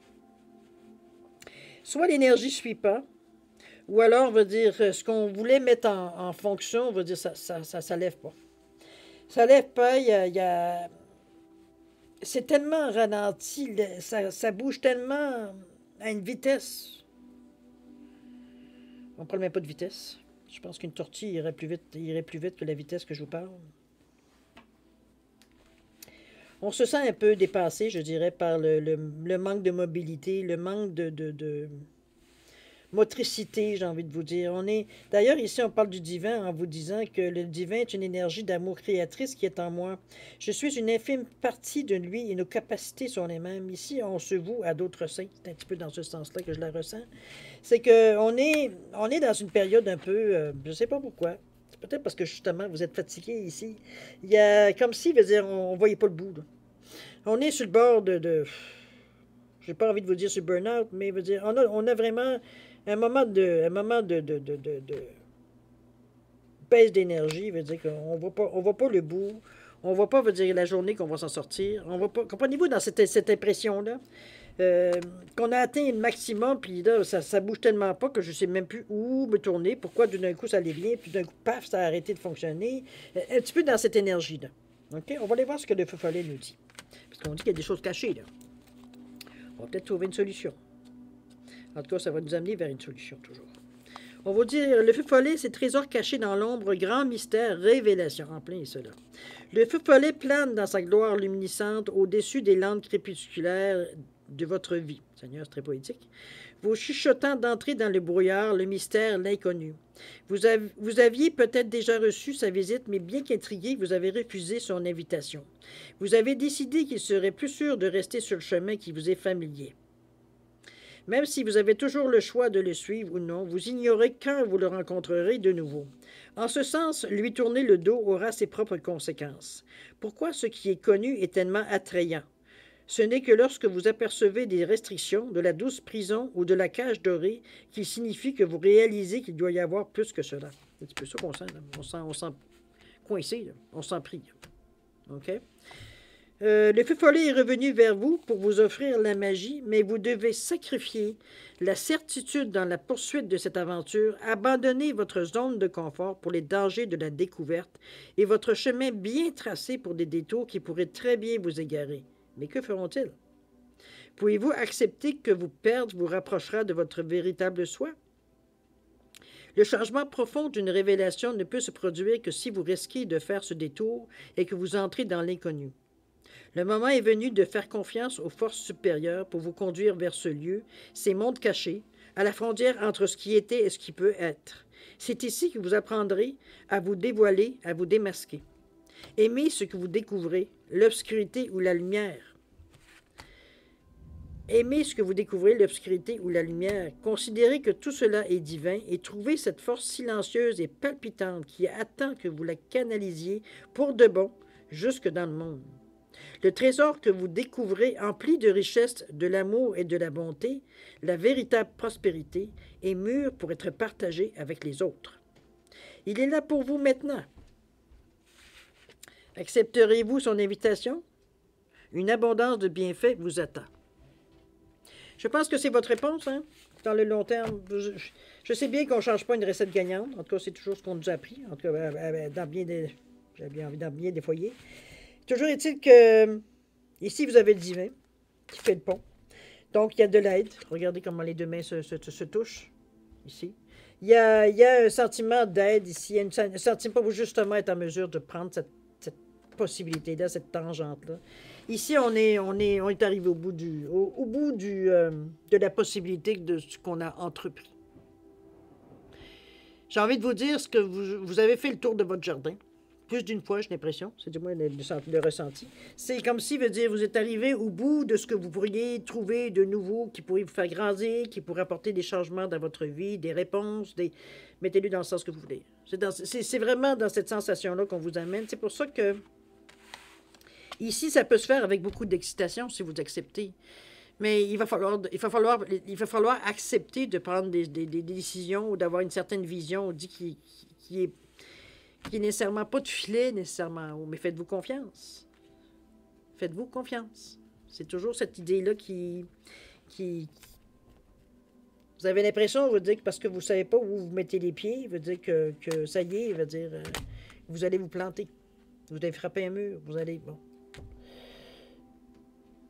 Soit l'énergie ne suit pas, ou alors, on va dire, ce qu'on voulait mettre en, en fonction, on va dire, ça ne ça, ça, ça lève pas. Ça lève pas, il y a... Il y a... C'est tellement ralenti, ça, ça bouge tellement à une vitesse On ne parle même pas de vitesse. Je pense qu'une tortille irait plus vite, irait plus vite que la vitesse que je vous parle. On se sent un peu dépassé, je dirais, par le, le, le manque de mobilité, le manque de, de, de motricité, j'ai envie de vous dire. On est, d'ailleurs, ici, on parle du divin en vous disant que le divin est une énergie d'amour créatrice qui est en moi. Je suis une infime partie de lui et nos capacités sont les mêmes. Ici, on se voue à d'autres saints. C'est un petit peu dans ce sens-là que je la ressens. C'est qu'on est, on est dans une période un peu, euh, je ne sais pas pourquoi. C'est peut-être parce que justement, vous êtes fatigué ici. Il y a comme si, veut dire, on ne voyait pas le bout. Là. On est sur le bord de... de j'ai pas envie de vous dire sur burn-out, mais veut dire, on a, on a vraiment un moment de, un moment de, de, de, de, de baisse d'énergie, veut dire qu'on voit pas, on voit pas le bout, on voit pas, veut dire, la journée qu'on va s'en sortir, on voit pas, comprenez-vous dans cette, cette impression-là, euh, qu'on a atteint le maximum, puis là, ça, ça bouge tellement pas que je sais même plus où me tourner, pourquoi d'un coup ça allait bien, puis d'un coup, paf, ça a arrêté de fonctionner, un petit peu dans cette énergie-là. OK? On va aller voir ce que le feu follet nous dit. Parce qu'on dit qu'il y a des choses cachées, là. On va peut-être trouver une solution. En tout cas, ça va nous amener vers une solution, toujours. On va dire, le feu follet, c'est trésor caché dans l'ombre, grand mystère, révélation. En plein, cela. Le feu follet plane dans sa gloire luminescente au-dessus des landes crépusculaires de votre vie. Seigneur, c'est très poétique. Vos chuchotants d'entrer dans le brouillard, le mystère, l'inconnu. Vous, av vous aviez peut-être déjà reçu sa visite, mais bien qu'intrigué, vous avez refusé son invitation. Vous avez décidé qu'il serait plus sûr de rester sur le chemin qui vous est familier. Même si vous avez toujours le choix de le suivre ou non, vous ignorez quand vous le rencontrerez de nouveau. En ce sens, lui tourner le dos aura ses propres conséquences. Pourquoi ce qui est connu est tellement attrayant? Ce n'est que lorsque vous apercevez des restrictions, de la douce prison ou de la cage dorée, qu'il signifie que vous réalisez qu'il doit y avoir plus que cela. C'est un petit peu ça qu'on sent, là. On sent, on sent coincé, là. On sent pris. Là. OK? Euh, le feu follet est revenu vers vous pour vous offrir la magie, mais vous devez sacrifier la certitude dans la poursuite de cette aventure, abandonner votre zone de confort pour les dangers de la découverte et votre chemin bien tracé pour des détours qui pourraient très bien vous égarer. Mais que feront-ils? Pouvez-vous accepter que vous perdre vous rapprochera de votre véritable soi? Le changement profond d'une révélation ne peut se produire que si vous risquez de faire ce détour et que vous entrez dans l'inconnu. Le moment est venu de faire confiance aux forces supérieures pour vous conduire vers ce lieu, ces mondes cachés, à la frontière entre ce qui était et ce qui peut être. C'est ici que vous apprendrez à vous dévoiler, à vous démasquer. Aimez ce que vous découvrez, l'obscurité ou la lumière. Aimez ce que vous découvrez, l'obscurité ou la lumière. Considérez que tout cela est divin et trouvez cette force silencieuse et palpitante qui attend que vous la canalisiez pour de bon jusque dans le monde. Le trésor que vous découvrez, empli de richesses, de l'amour et de la bonté, la véritable prospérité, est mûr pour être partagé avec les autres. Il est là pour vous maintenant. Accepterez-vous son invitation? Une abondance de bienfaits vous attend. Je pense que c'est votre réponse, hein? Dans le long terme. Je, je sais bien qu'on ne change pas une recette gagnante. En tout cas, c'est toujours ce qu'on nous a appris. En tout cas, dans bien des, j'ai bien envie dans bien des foyers. Toujours est-il que ici, vous avez le divin qui fait le pont. Donc, il y a de l'aide. Regardez comment les deux mains se, se, se touchent. Ici. Il y a, il y a un sentiment d'aide ici. Il y a une, un sentiment où justement être en mesure de prendre cette, cette possibilité-là, cette tangente-là. Ici, on est, on est, on est arrivé au bout, du, au, au bout du, euh, de la possibilité de ce qu'on a entrepris. J'ai envie de vous dire ce que vous, vous avez fait le tour de votre jardin. Plus d'une fois, j'ai l'impression. C'est du moins le, le, le ressenti. C'est comme si, veut dire, vous êtes arrivé au bout de ce que vous pourriez trouver de nouveau, qui pourrait vous faire grandir, qui pourrait apporter des changements dans votre vie, des réponses, des... Mettez-le dans le sens que vous voulez. C'est vraiment dans cette sensation-là qu'on vous amène. C'est pour ça que ici, ça peut se faire avec beaucoup d'excitation si vous acceptez. Mais il va falloir, il va falloir, il va falloir accepter de prendre des, des, des décisions ou d'avoir une certaine vision, on dit, qui, qui est qui n'est nécessairement pas de filet, nécessairement haut, mais faites-vous confiance. Faites-vous confiance. C'est toujours cette idée-là qui, qui... Vous avez l'impression, veut dire que parce que vous ne savez pas où vous mettez les pieds, veut dire que, que ça y est, veut dire, euh, vous allez vous planter. Vous allez frapper un mur, vous allez... Bon.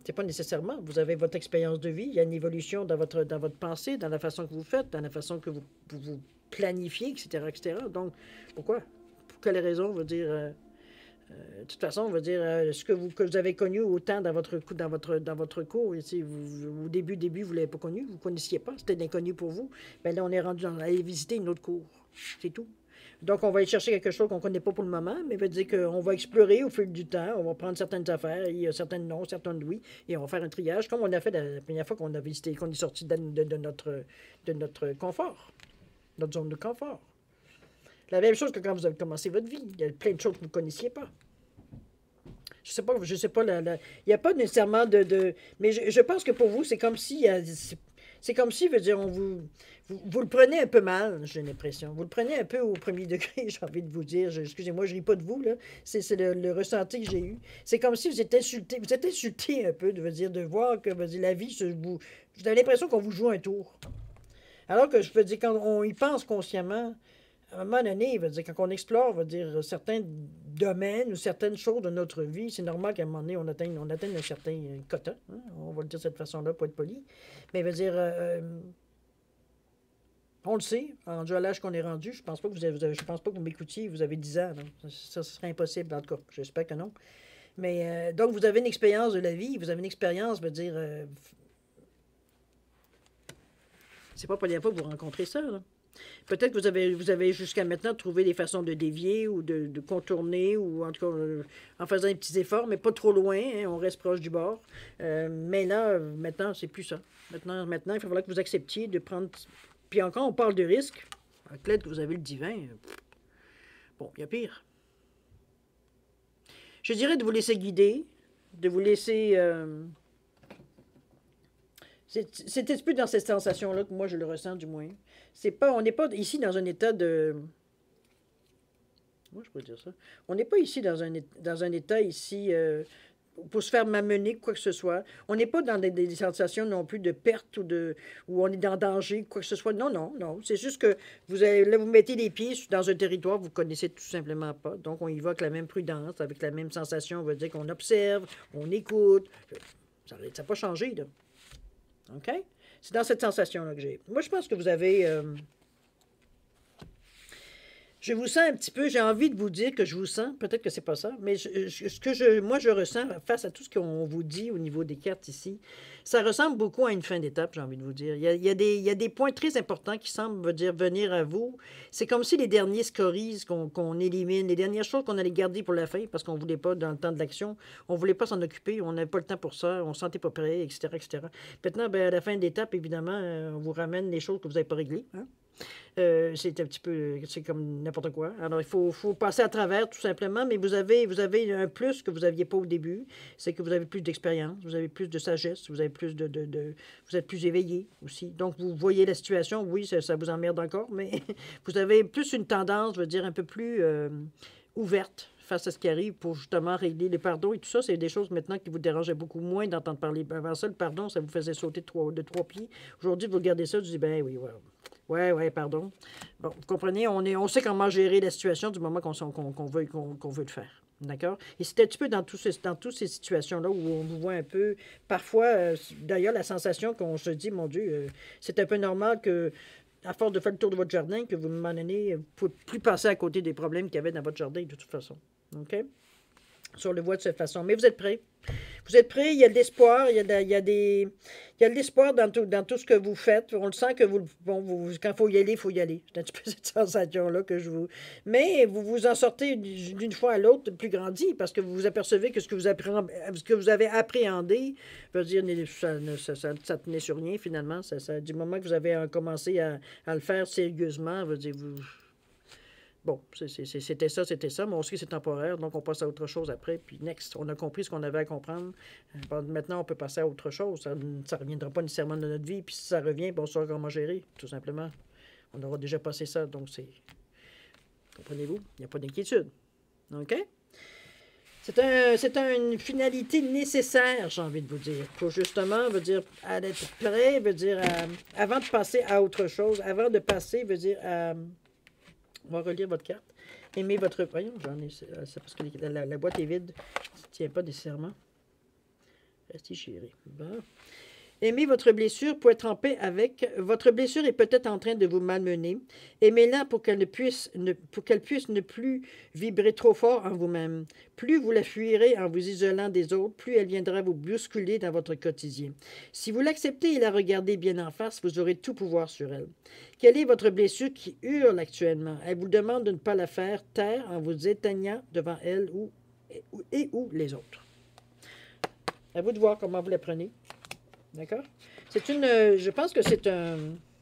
C'est pas nécessairement. Vous avez votre expérience de vie, il y a une évolution dans votre, dans votre pensée, dans la façon que vous faites, dans la façon que vous, vous, vous planifiez, et cetera, et cetera. Donc, pourquoi? Pour quelle raison, on va dire... euh, euh, de toute façon, on va dire, euh, ce que vous, que vous avez connu autant dans votre, dans votre, dans votre cours, ici, vous, vous- au début, début, vous ne l'avez pas connu, vous ne connaissiez pas, c'était inconnu pour vous. Bien là, on est rendu dans aller visiter une autre cour. C'est tout. Donc, on va aller chercher quelque chose qu'on ne connaît pas pour le moment, mais veut dire qu'on va explorer au fil du temps, on va prendre certaines affaires, il y a certaines non, certaines oui, et on va faire un triage, comme on a fait la première fois qu'on a visité, qu'on est sorti de, de- de notre, de notre confort, notre zone de confort. La même chose que quand vous avez commencé votre vie. Il y a plein de choses que vous ne connaissiez pas. Je sais pas, je sais pas, la- la- il n'y a pas nécessairement de... de- mais je, je pense que pour vous, c'est comme si... euh, C'est c'est comme si, veut dire, on vous, vous, vous le prenez un peu mal, j'ai l'impression. Vous le prenez un peu au premier degré, j'ai envie de vous dire. Je- Excusez-moi, je ne ris pas de vous, là. C'est c'est le, le ressenti que j'ai eu. C'est comme si vous êtes insulté, vous êtes insulté un peu, de, veut dire, de voir que veut dire, la vie, se- vous, vous avez l'impression qu'on vous joue un tour. Alors que je veux dire, quand on y pense consciemment, à un moment donné, il veut dire, quand on explore, veut dire, certains domaines ou certaines choses de notre vie, c'est normal qu'à un moment donné, on atteigne, on atteigne un certain euh, quota. Hein, on va le dire de cette façon-là, pour être poli. Mais il veut dire, euh, on le sait, rendu à l'âge qu'on est rendu, je pense pas que vous avez, vous avez- je pense pas que vous m'écoutiez, vous avez dix ans. Non? Ça, ça serait impossible, en tout cas. J'espère que non. Mais euh, donc, vous avez une expérience de la vie, vous avez une expérience, veut dire, euh, c'est pas la première fois que vous rencontrez ça, là. Peut-être que vous avez, vous avez jusqu'à maintenant trouvé des façons de dévier ou de, de contourner, ou en tout cas euh, en faisant des petits efforts, mais pas trop loin, hein, on reste proche du bord. Euh, mais là, euh, maintenant, c'est plus ça. Maintenant, maintenant, il va falloir que vous acceptiez de prendre... Puis encore, on parle de risque. Avec l'aide que vous avez le divin, euh, bon, il y a pire. Je dirais de vous laisser guider, de vous laisser... euh, c'est c'est un petit peu dans cette sensation-là que moi, je le ressens, du moins. C'est pas, on n'est pas ici dans un état de... Moi, je pourrais dire ça. On n'est pas ici dans un, é- dans un état ici euh, pour se faire m'amener quoi que ce soit. On n'est pas dans des, des sensations non plus de perte ou de où on est dans danger, quoi que ce soit. Non, non, non. C'est juste que vous avez, là, vous mettez les pieds dans un territoire que vous ne connaissez tout simplement pas. Donc, on y va avec la même prudence, avec la même sensation. On veut dire qu'on observe, on écoute. Ça n'a pas changé, là. OK? C'est dans cette sensation-là que j'ai. Moi, je pense que vous avez... euh, je vous sens un petit peu, j'ai envie de vous dire que je vous sens, peut-être que c'est pas ça, mais je- je- ce que je, moi je ressens face à tout ce qu'on vous dit au niveau des cartes ici, ça ressemble beaucoup à une fin d'étape, j'ai envie de vous dire. Il y a, il y a des, il y a des points très importants qui semblent dire, venir à vous. C'est comme si les derniers scories qu'on qu'on élimine, les dernières choses qu'on allait garder pour la fin, parce qu'on ne voulait pas, dans le temps de l'action, on ne voulait pas s'en occuper, on n'avait pas le temps pour ça, on ne se sentait pas prêt, et cetera, et cetera. Maintenant, ben, à la fin d'étape, évidemment, euh, on vous ramène les choses que vous n'avez pas réglées. Hein? Euh, c'est un petit peu, c'est comme n'importe quoi. Alors, il faut, faut passer à travers, tout simplement, mais vous avez, vous avez un plus que vous n'aviez pas au début, c'est que vous avez plus d'expérience, vous avez plus de sagesse, vous avez plus de, de, de- vous êtes plus éveillé aussi. Donc, vous voyez la situation, oui, ça, ça vous emmerde encore, mais vous avez plus une tendance, je veux dire, un peu plus euh, ouverte face à ce qui arrive pour justement régler les pardons et tout ça. C'est des choses maintenant qui vous dérangeaient beaucoup moins d'entendre parler. Avant ça, le pardon, ça vous faisait sauter de trois, de trois pieds. Aujourd'hui, vous regardez ça, vous dites, ben oui, ouais. Ouais, ouais, pardon. Bon, vous comprenez, on, est, on sait comment gérer la situation du moment qu'on qu'on qu'on veut, qu'on qu'on veut le faire. D'accord? Et c'est un petit peu dans, tout ce- dans toutes ces situations-là où on vous voit un peu. Parfois, euh, d'ailleurs, la sensation qu'on se dit, mon Dieu, euh, c'est un peu normal que, à force de faire le tour de votre jardin, que vous, à un moment donné, vous ne pouvez plus passer à côté des problèmes qu'il y avait dans votre jardin, de toute façon. OK? Sur le voie de cette façon. Mais vous êtes prêts? Vous êtes prêts? Il y a de l'espoir, il y a, de- il y a des... Il y a de l'espoir dans tout, dans tout ce que vous faites. On le sent que vous... Bon, vous, quand il faut y aller, il faut y aller. C'est un petit peu cette sensation-là que je vous... Mais vous vous en sortez d'une fois à l'autre plus grandi parce que vous vous apercevez que ce que vous, apprend- ce que vous avez appréhendé, veut dire, ça, ne- ça, ça, ça tenait sur rien finalement. Ça, ça- du moment que vous avez euh, commencé à, à le faire sérieusement, veut dire, vous... Bon, c'est- c'est- c'est- c'était ça, c'était ça, mais on sait que c'est temporaire, donc on passe à autre chose après, puis next, on a compris ce qu'on avait à comprendre. Euh, bon, maintenant, on peut passer à autre chose. Ça ne reviendra pas nécessairement de notre vie, puis si ça revient, bon, on saura comment gérer, tout simplement. On aura déjà passé ça, donc c'est... Comprenez-vous? Il n'y a pas d'inquiétude. OK? C'est un, c'est une finalité nécessaire, j'ai envie de vous dire, pour justement, veut dire, à être prêt, veut dire, à- avant de passer à autre chose, avant de passer, veut dire, à... On va relire votre carte. Aimez votre... Voyons, j'en ai... C'est parce que la, la boîte est vide. Ça ne tient pas nécessairement. Restez chéri. Bon. Aimez votre blessure pour être en paix avec. Votre blessure est peut-être en train de vous malmener. Aimez-la pour qu'elle ne puisse ne, pour qu'elle puisse ne plus vibrer trop fort en vous-même. Plus vous la fuirez en vous isolant des autres, plus elle viendra vous bousculer dans votre quotidien. Si vous l'acceptez et la regardez bien en face, vous aurez tout pouvoir sur elle. Quelle est votre blessure qui hurle actuellement? Elle vous demande de ne pas la faire taire en vous éteignant devant elle ou, et, et ou les autres. À vous de voir comment vous la prenez. D'accord? C'est une... Je pense que c'est un...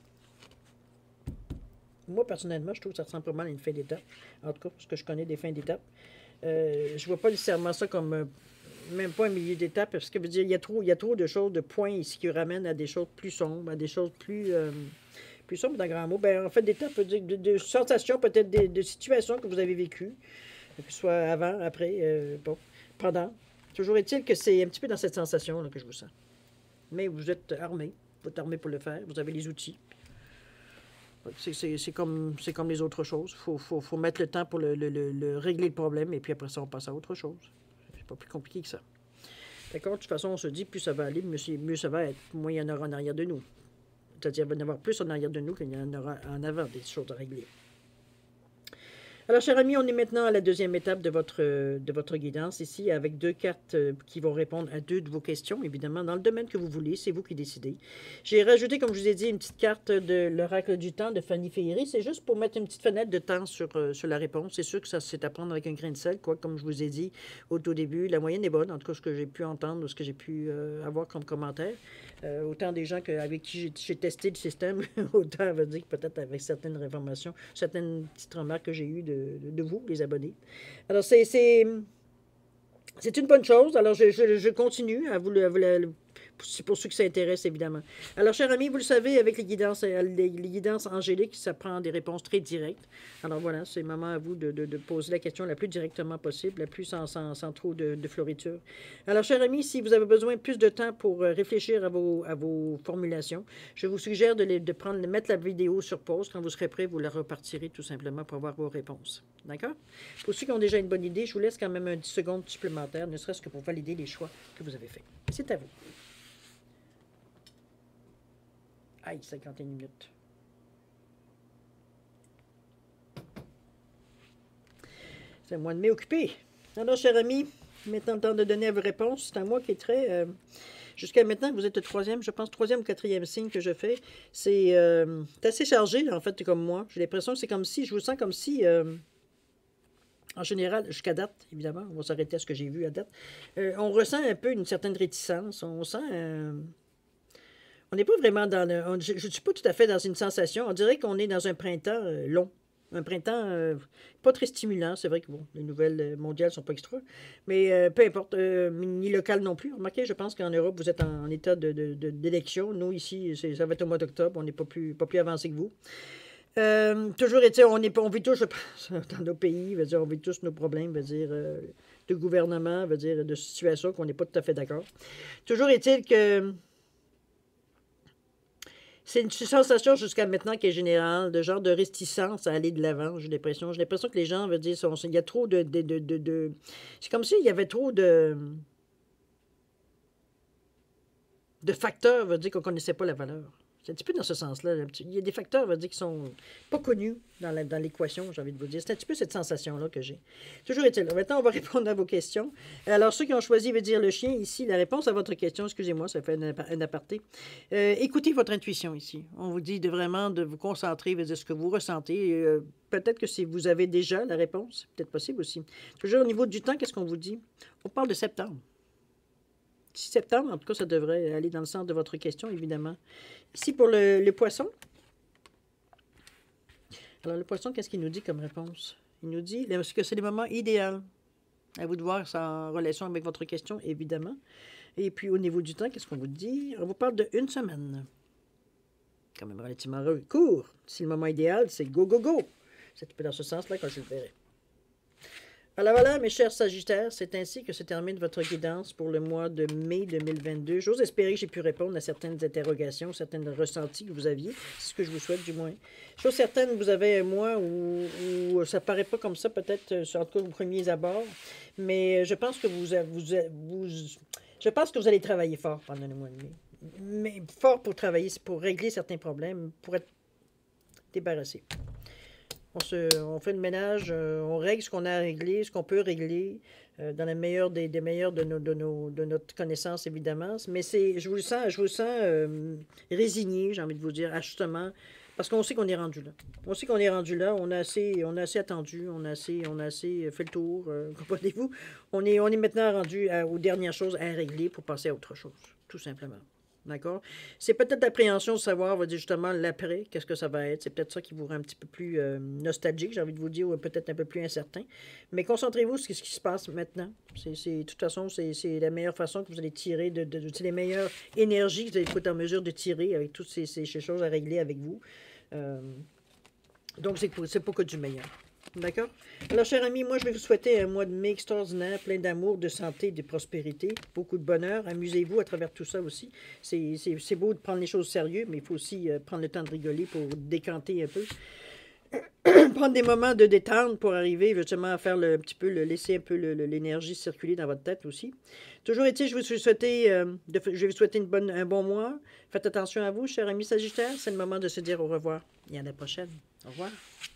Moi, personnellement, je trouve que ça ressemble pas mal à une fin d'étape. En tout cas, parce que je connais des fins d'étape. Euh, je vois pas nécessairement ça comme... euh, même pas un milieu d'étape, parce que veut dire, il y a trop, il y a trop de choses, de points ici qui ramènent à des choses plus sombres, à des choses plus... euh, plus sombres dans grand mot. Ben, en fait, d'étape peut dire de, de sensations, peut-être de, de situations que vous avez vécues, que ce soit avant, après, euh, bon, pendant. Toujours est-il que c'est un petit peu dans cette sensation-là que je vous sens. Mais vous êtes armé, vous êtes armé pour le faire, vous avez les outils. C'est comme, comme les autres choses. Il faut, faut, faut mettre le temps pour le, le, le, le régler le problème, et puis après ça, on passe à autre chose. C'est pas plus compliqué que ça. D'accord? De toute façon, on se dit, plus ça va aller, mieux, mieux ça va être, moins il y en aura en arrière de nous. C'est-à-dire, il va y en avoir plus en arrière de nous qu'il y en aura en avant des choses à régler. Alors, chers amis, on est maintenant à la deuxième étape de votre, de votre guidance ici, avec deux cartes qui vont répondre à deux de vos questions, évidemment, dans le domaine que vous voulez. C'est vous qui décidez. J'ai rajouté, comme je vous ai dit, une petite carte de l'oracle du temps de Fanny Féery. C'est juste pour mettre une petite fenêtre de temps sur, euh, sur la réponse. C'est sûr que ça, c'est à prendre avec un grain de sel, quoi. Comme je vous ai dit au tout début, la moyenne est bonne, en tout cas, ce que j'ai pu entendre ou ce que j'ai pu euh, avoir comme commentaire. Euh, autant des gens que, avec qui j'ai testé le système, autant, on va dire, peut-être avec certaines informations, certaines petites remarques que j'ai eues de, de, de vous, les abonnés. Alors, c'est c'est une bonne chose. Alors, je, je, je continue à vous le... À vous le c'est pour ceux qui s'intéressent, évidemment. Alors, chers amis, vous le savez, avec les guidances, les, les guidances angéliques, ça prend des réponses très directes. Alors, voilà, c'est le moment à vous de, de, de poser la question la plus directement possible, la plus sans, sans, sans trop de, de floriture. Alors, chers amis, si vous avez besoin de plus de temps pour réfléchir à vos, à vos formulations, je vous suggère de, les, de, prendre, de mettre la vidéo sur pause. Quand vous serez prêt, vous la repartirez tout simplement pour avoir vos réponses. D'accord? Pour ceux qui ont déjà une bonne idée, je vous laisse quand même un dix secondes supplémentaires, ne serait-ce que pour valider les choix que vous avez faits. C'est à vous. Aïe, cinquante et une minutes. C'est un mois de mai occupé. Alors, chers amis, maintenant le temps de donner à vos réponses. C'est à moi qui est très... Euh, Jusqu'à maintenant, vous êtes le troisième, je pense, troisième ou quatrième signe que je fais. C'est euh, assez chargé, en fait, comme moi. J'ai l'impression que c'est comme si, je vous sens comme si... Euh, en général, jusqu'à date, évidemment, on va s'arrêter à ce que j'ai vu à date, euh, on ressent un peu une certaine réticence. On sent... Euh, On n'est pas vraiment dans le... On, je ne suis pas tout à fait dans une sensation. On dirait qu'on est dans un printemps euh, long. Un printemps euh, pas très stimulant. C'est vrai que bon, les nouvelles mondiales ne sont pas extra. Mais euh, peu importe, euh, ni local non plus. Remarquez, je pense qu'en Europe, vous êtes en, en état d'élection. De, de, de, Nous, ici, ça va être au mois d'octobre. On n'est pas plus, pas plus avancé que vous. Euh, toujours, on, est, on vit tous, je pense, dans nos pays, veut dire, on vit tous nos problèmes, veut dire, euh, de gouvernement, veut dire, de situation qu'on n'est pas tout à fait d'accord. Toujours est-il que... C'est une sensation jusqu'à maintenant qui est générale, de genre de réticence à aller de l'avant, j'ai l'impression. J'ai l'impression que les gens, veut dire, sont, il y a trop de... de, de, de, de c'est comme s'il y avait trop de... de facteurs, veut dire qu'on ne connaissait pas la valeur. C'est un petit peu dans ce sens-là. Il y a des facteurs, veut dire, qui sont pas connus dans l'équation, j'ai envie de vous dire. C'est un petit peu cette sensation-là que j'ai. Toujours est-il. Maintenant, on va répondre à vos questions. Alors, ceux qui ont choisi, veut dire le chien, ici, la réponse à votre question, excusez-moi, ça fait un aparté. Euh, écoutez votre intuition ici. On vous dit de vraiment de vous concentrer, veut dire ce que vous ressentez. Euh, peut-être que si vous avez déjà la réponse, c'est peut-être possible aussi. Toujours au niveau du temps, qu'est-ce qu'on vous dit? On parle de septembre. six septembre, en tout cas, ça devrait aller dans le sens de votre question, évidemment. Ici, pour le, le poisson. Alors, le poisson, qu'est-ce qu'il nous dit comme réponse? Il nous dit que c'est le moment idéal. À vous de voir ça en relation avec votre question, évidemment. Et puis, au niveau du temps, qu'est-ce qu'on vous dit? On vous parle de une semaine. Quand même relativement court. Si le moment idéal, c'est go, go, go. C'est un peu dans ce sens-là quand je le verrai. Alors voilà, mes chers Sagittaires, c'est ainsi que se termine votre guidance pour le mois de mai deux mille vingt-deux. J'ose espérer que j'ai pu répondre à certaines interrogations, certaines ressentis que vous aviez. C'est ce que je vous souhaite, du moins. Chose certaine, vous avez un mois où, où ça ne paraît pas comme ça, peut-être, en tout cas, aux premiers abords. Mais je pense que vous... vous, vous Je pense que vous allez travailler fort pendant le mois de mai. Mais fort pour travailler, pour régler certains problèmes, pour être débarrassé. On, se, on fait le ménage, euh, on règle ce qu'on a à régler, ce qu'on peut régler, euh, dans la meilleure des, des meilleures de, nos, de, nos, de notre connaissance, évidemment. Mais c'est, je vous le sens, je vous sens euh, résigné, j'ai envie de vous dire, à justement, parce qu'on sait qu'on est rendu là. On sait qu'on est rendu là, on a assez, on a assez attendu, on a assez, on a assez fait le tour, euh, comprenez-vous? On est, on est maintenant rendu à, aux dernières choses à régler pour passer à autre chose, tout simplement. D'accord? C'est peut-être l'appréhension de savoir, on va dire justement, l'après, qu'est-ce que ça va être. C'est peut-être ça qui vous rend un petit peu plus euh, nostalgique, j'ai envie de vous dire, ou peut-être un peu plus incertain. Mais concentrez-vous sur ce qui se passe maintenant. C'est, c'est, de toute façon, c'est, c'est la meilleure façon que vous allez tirer, de, de, de, c'est les meilleures énergies que vous allez être en mesure de tirer avec toutes ces, ces, ces choses à régler avec vous. Euh, donc, c'est, c'est pas que du meilleur. D'accord? Alors, chers amis, moi, je vais vous souhaiter un mois de mai extraordinaire, plein d'amour, de santé, de prospérité, beaucoup de bonheur. Amusez-vous à travers tout ça aussi. C'est, c'est, c'est beau de prendre les choses sérieux, mais il faut aussi euh, prendre le temps de rigoler pour décanter un peu. Prendre des moments de détente pour arriver justement à faire le, un petit peu, le, laisser un peu le, le, l'énergie circuler dans votre tête aussi. Toujours est-il, je vais vous souhaiter, euh, de, je vais vous souhaiter une bonne, un bon mois. Faites attention à vous, chers amis Sagittaires. C'est le moment de se dire au revoir et à la prochaine. Au revoir.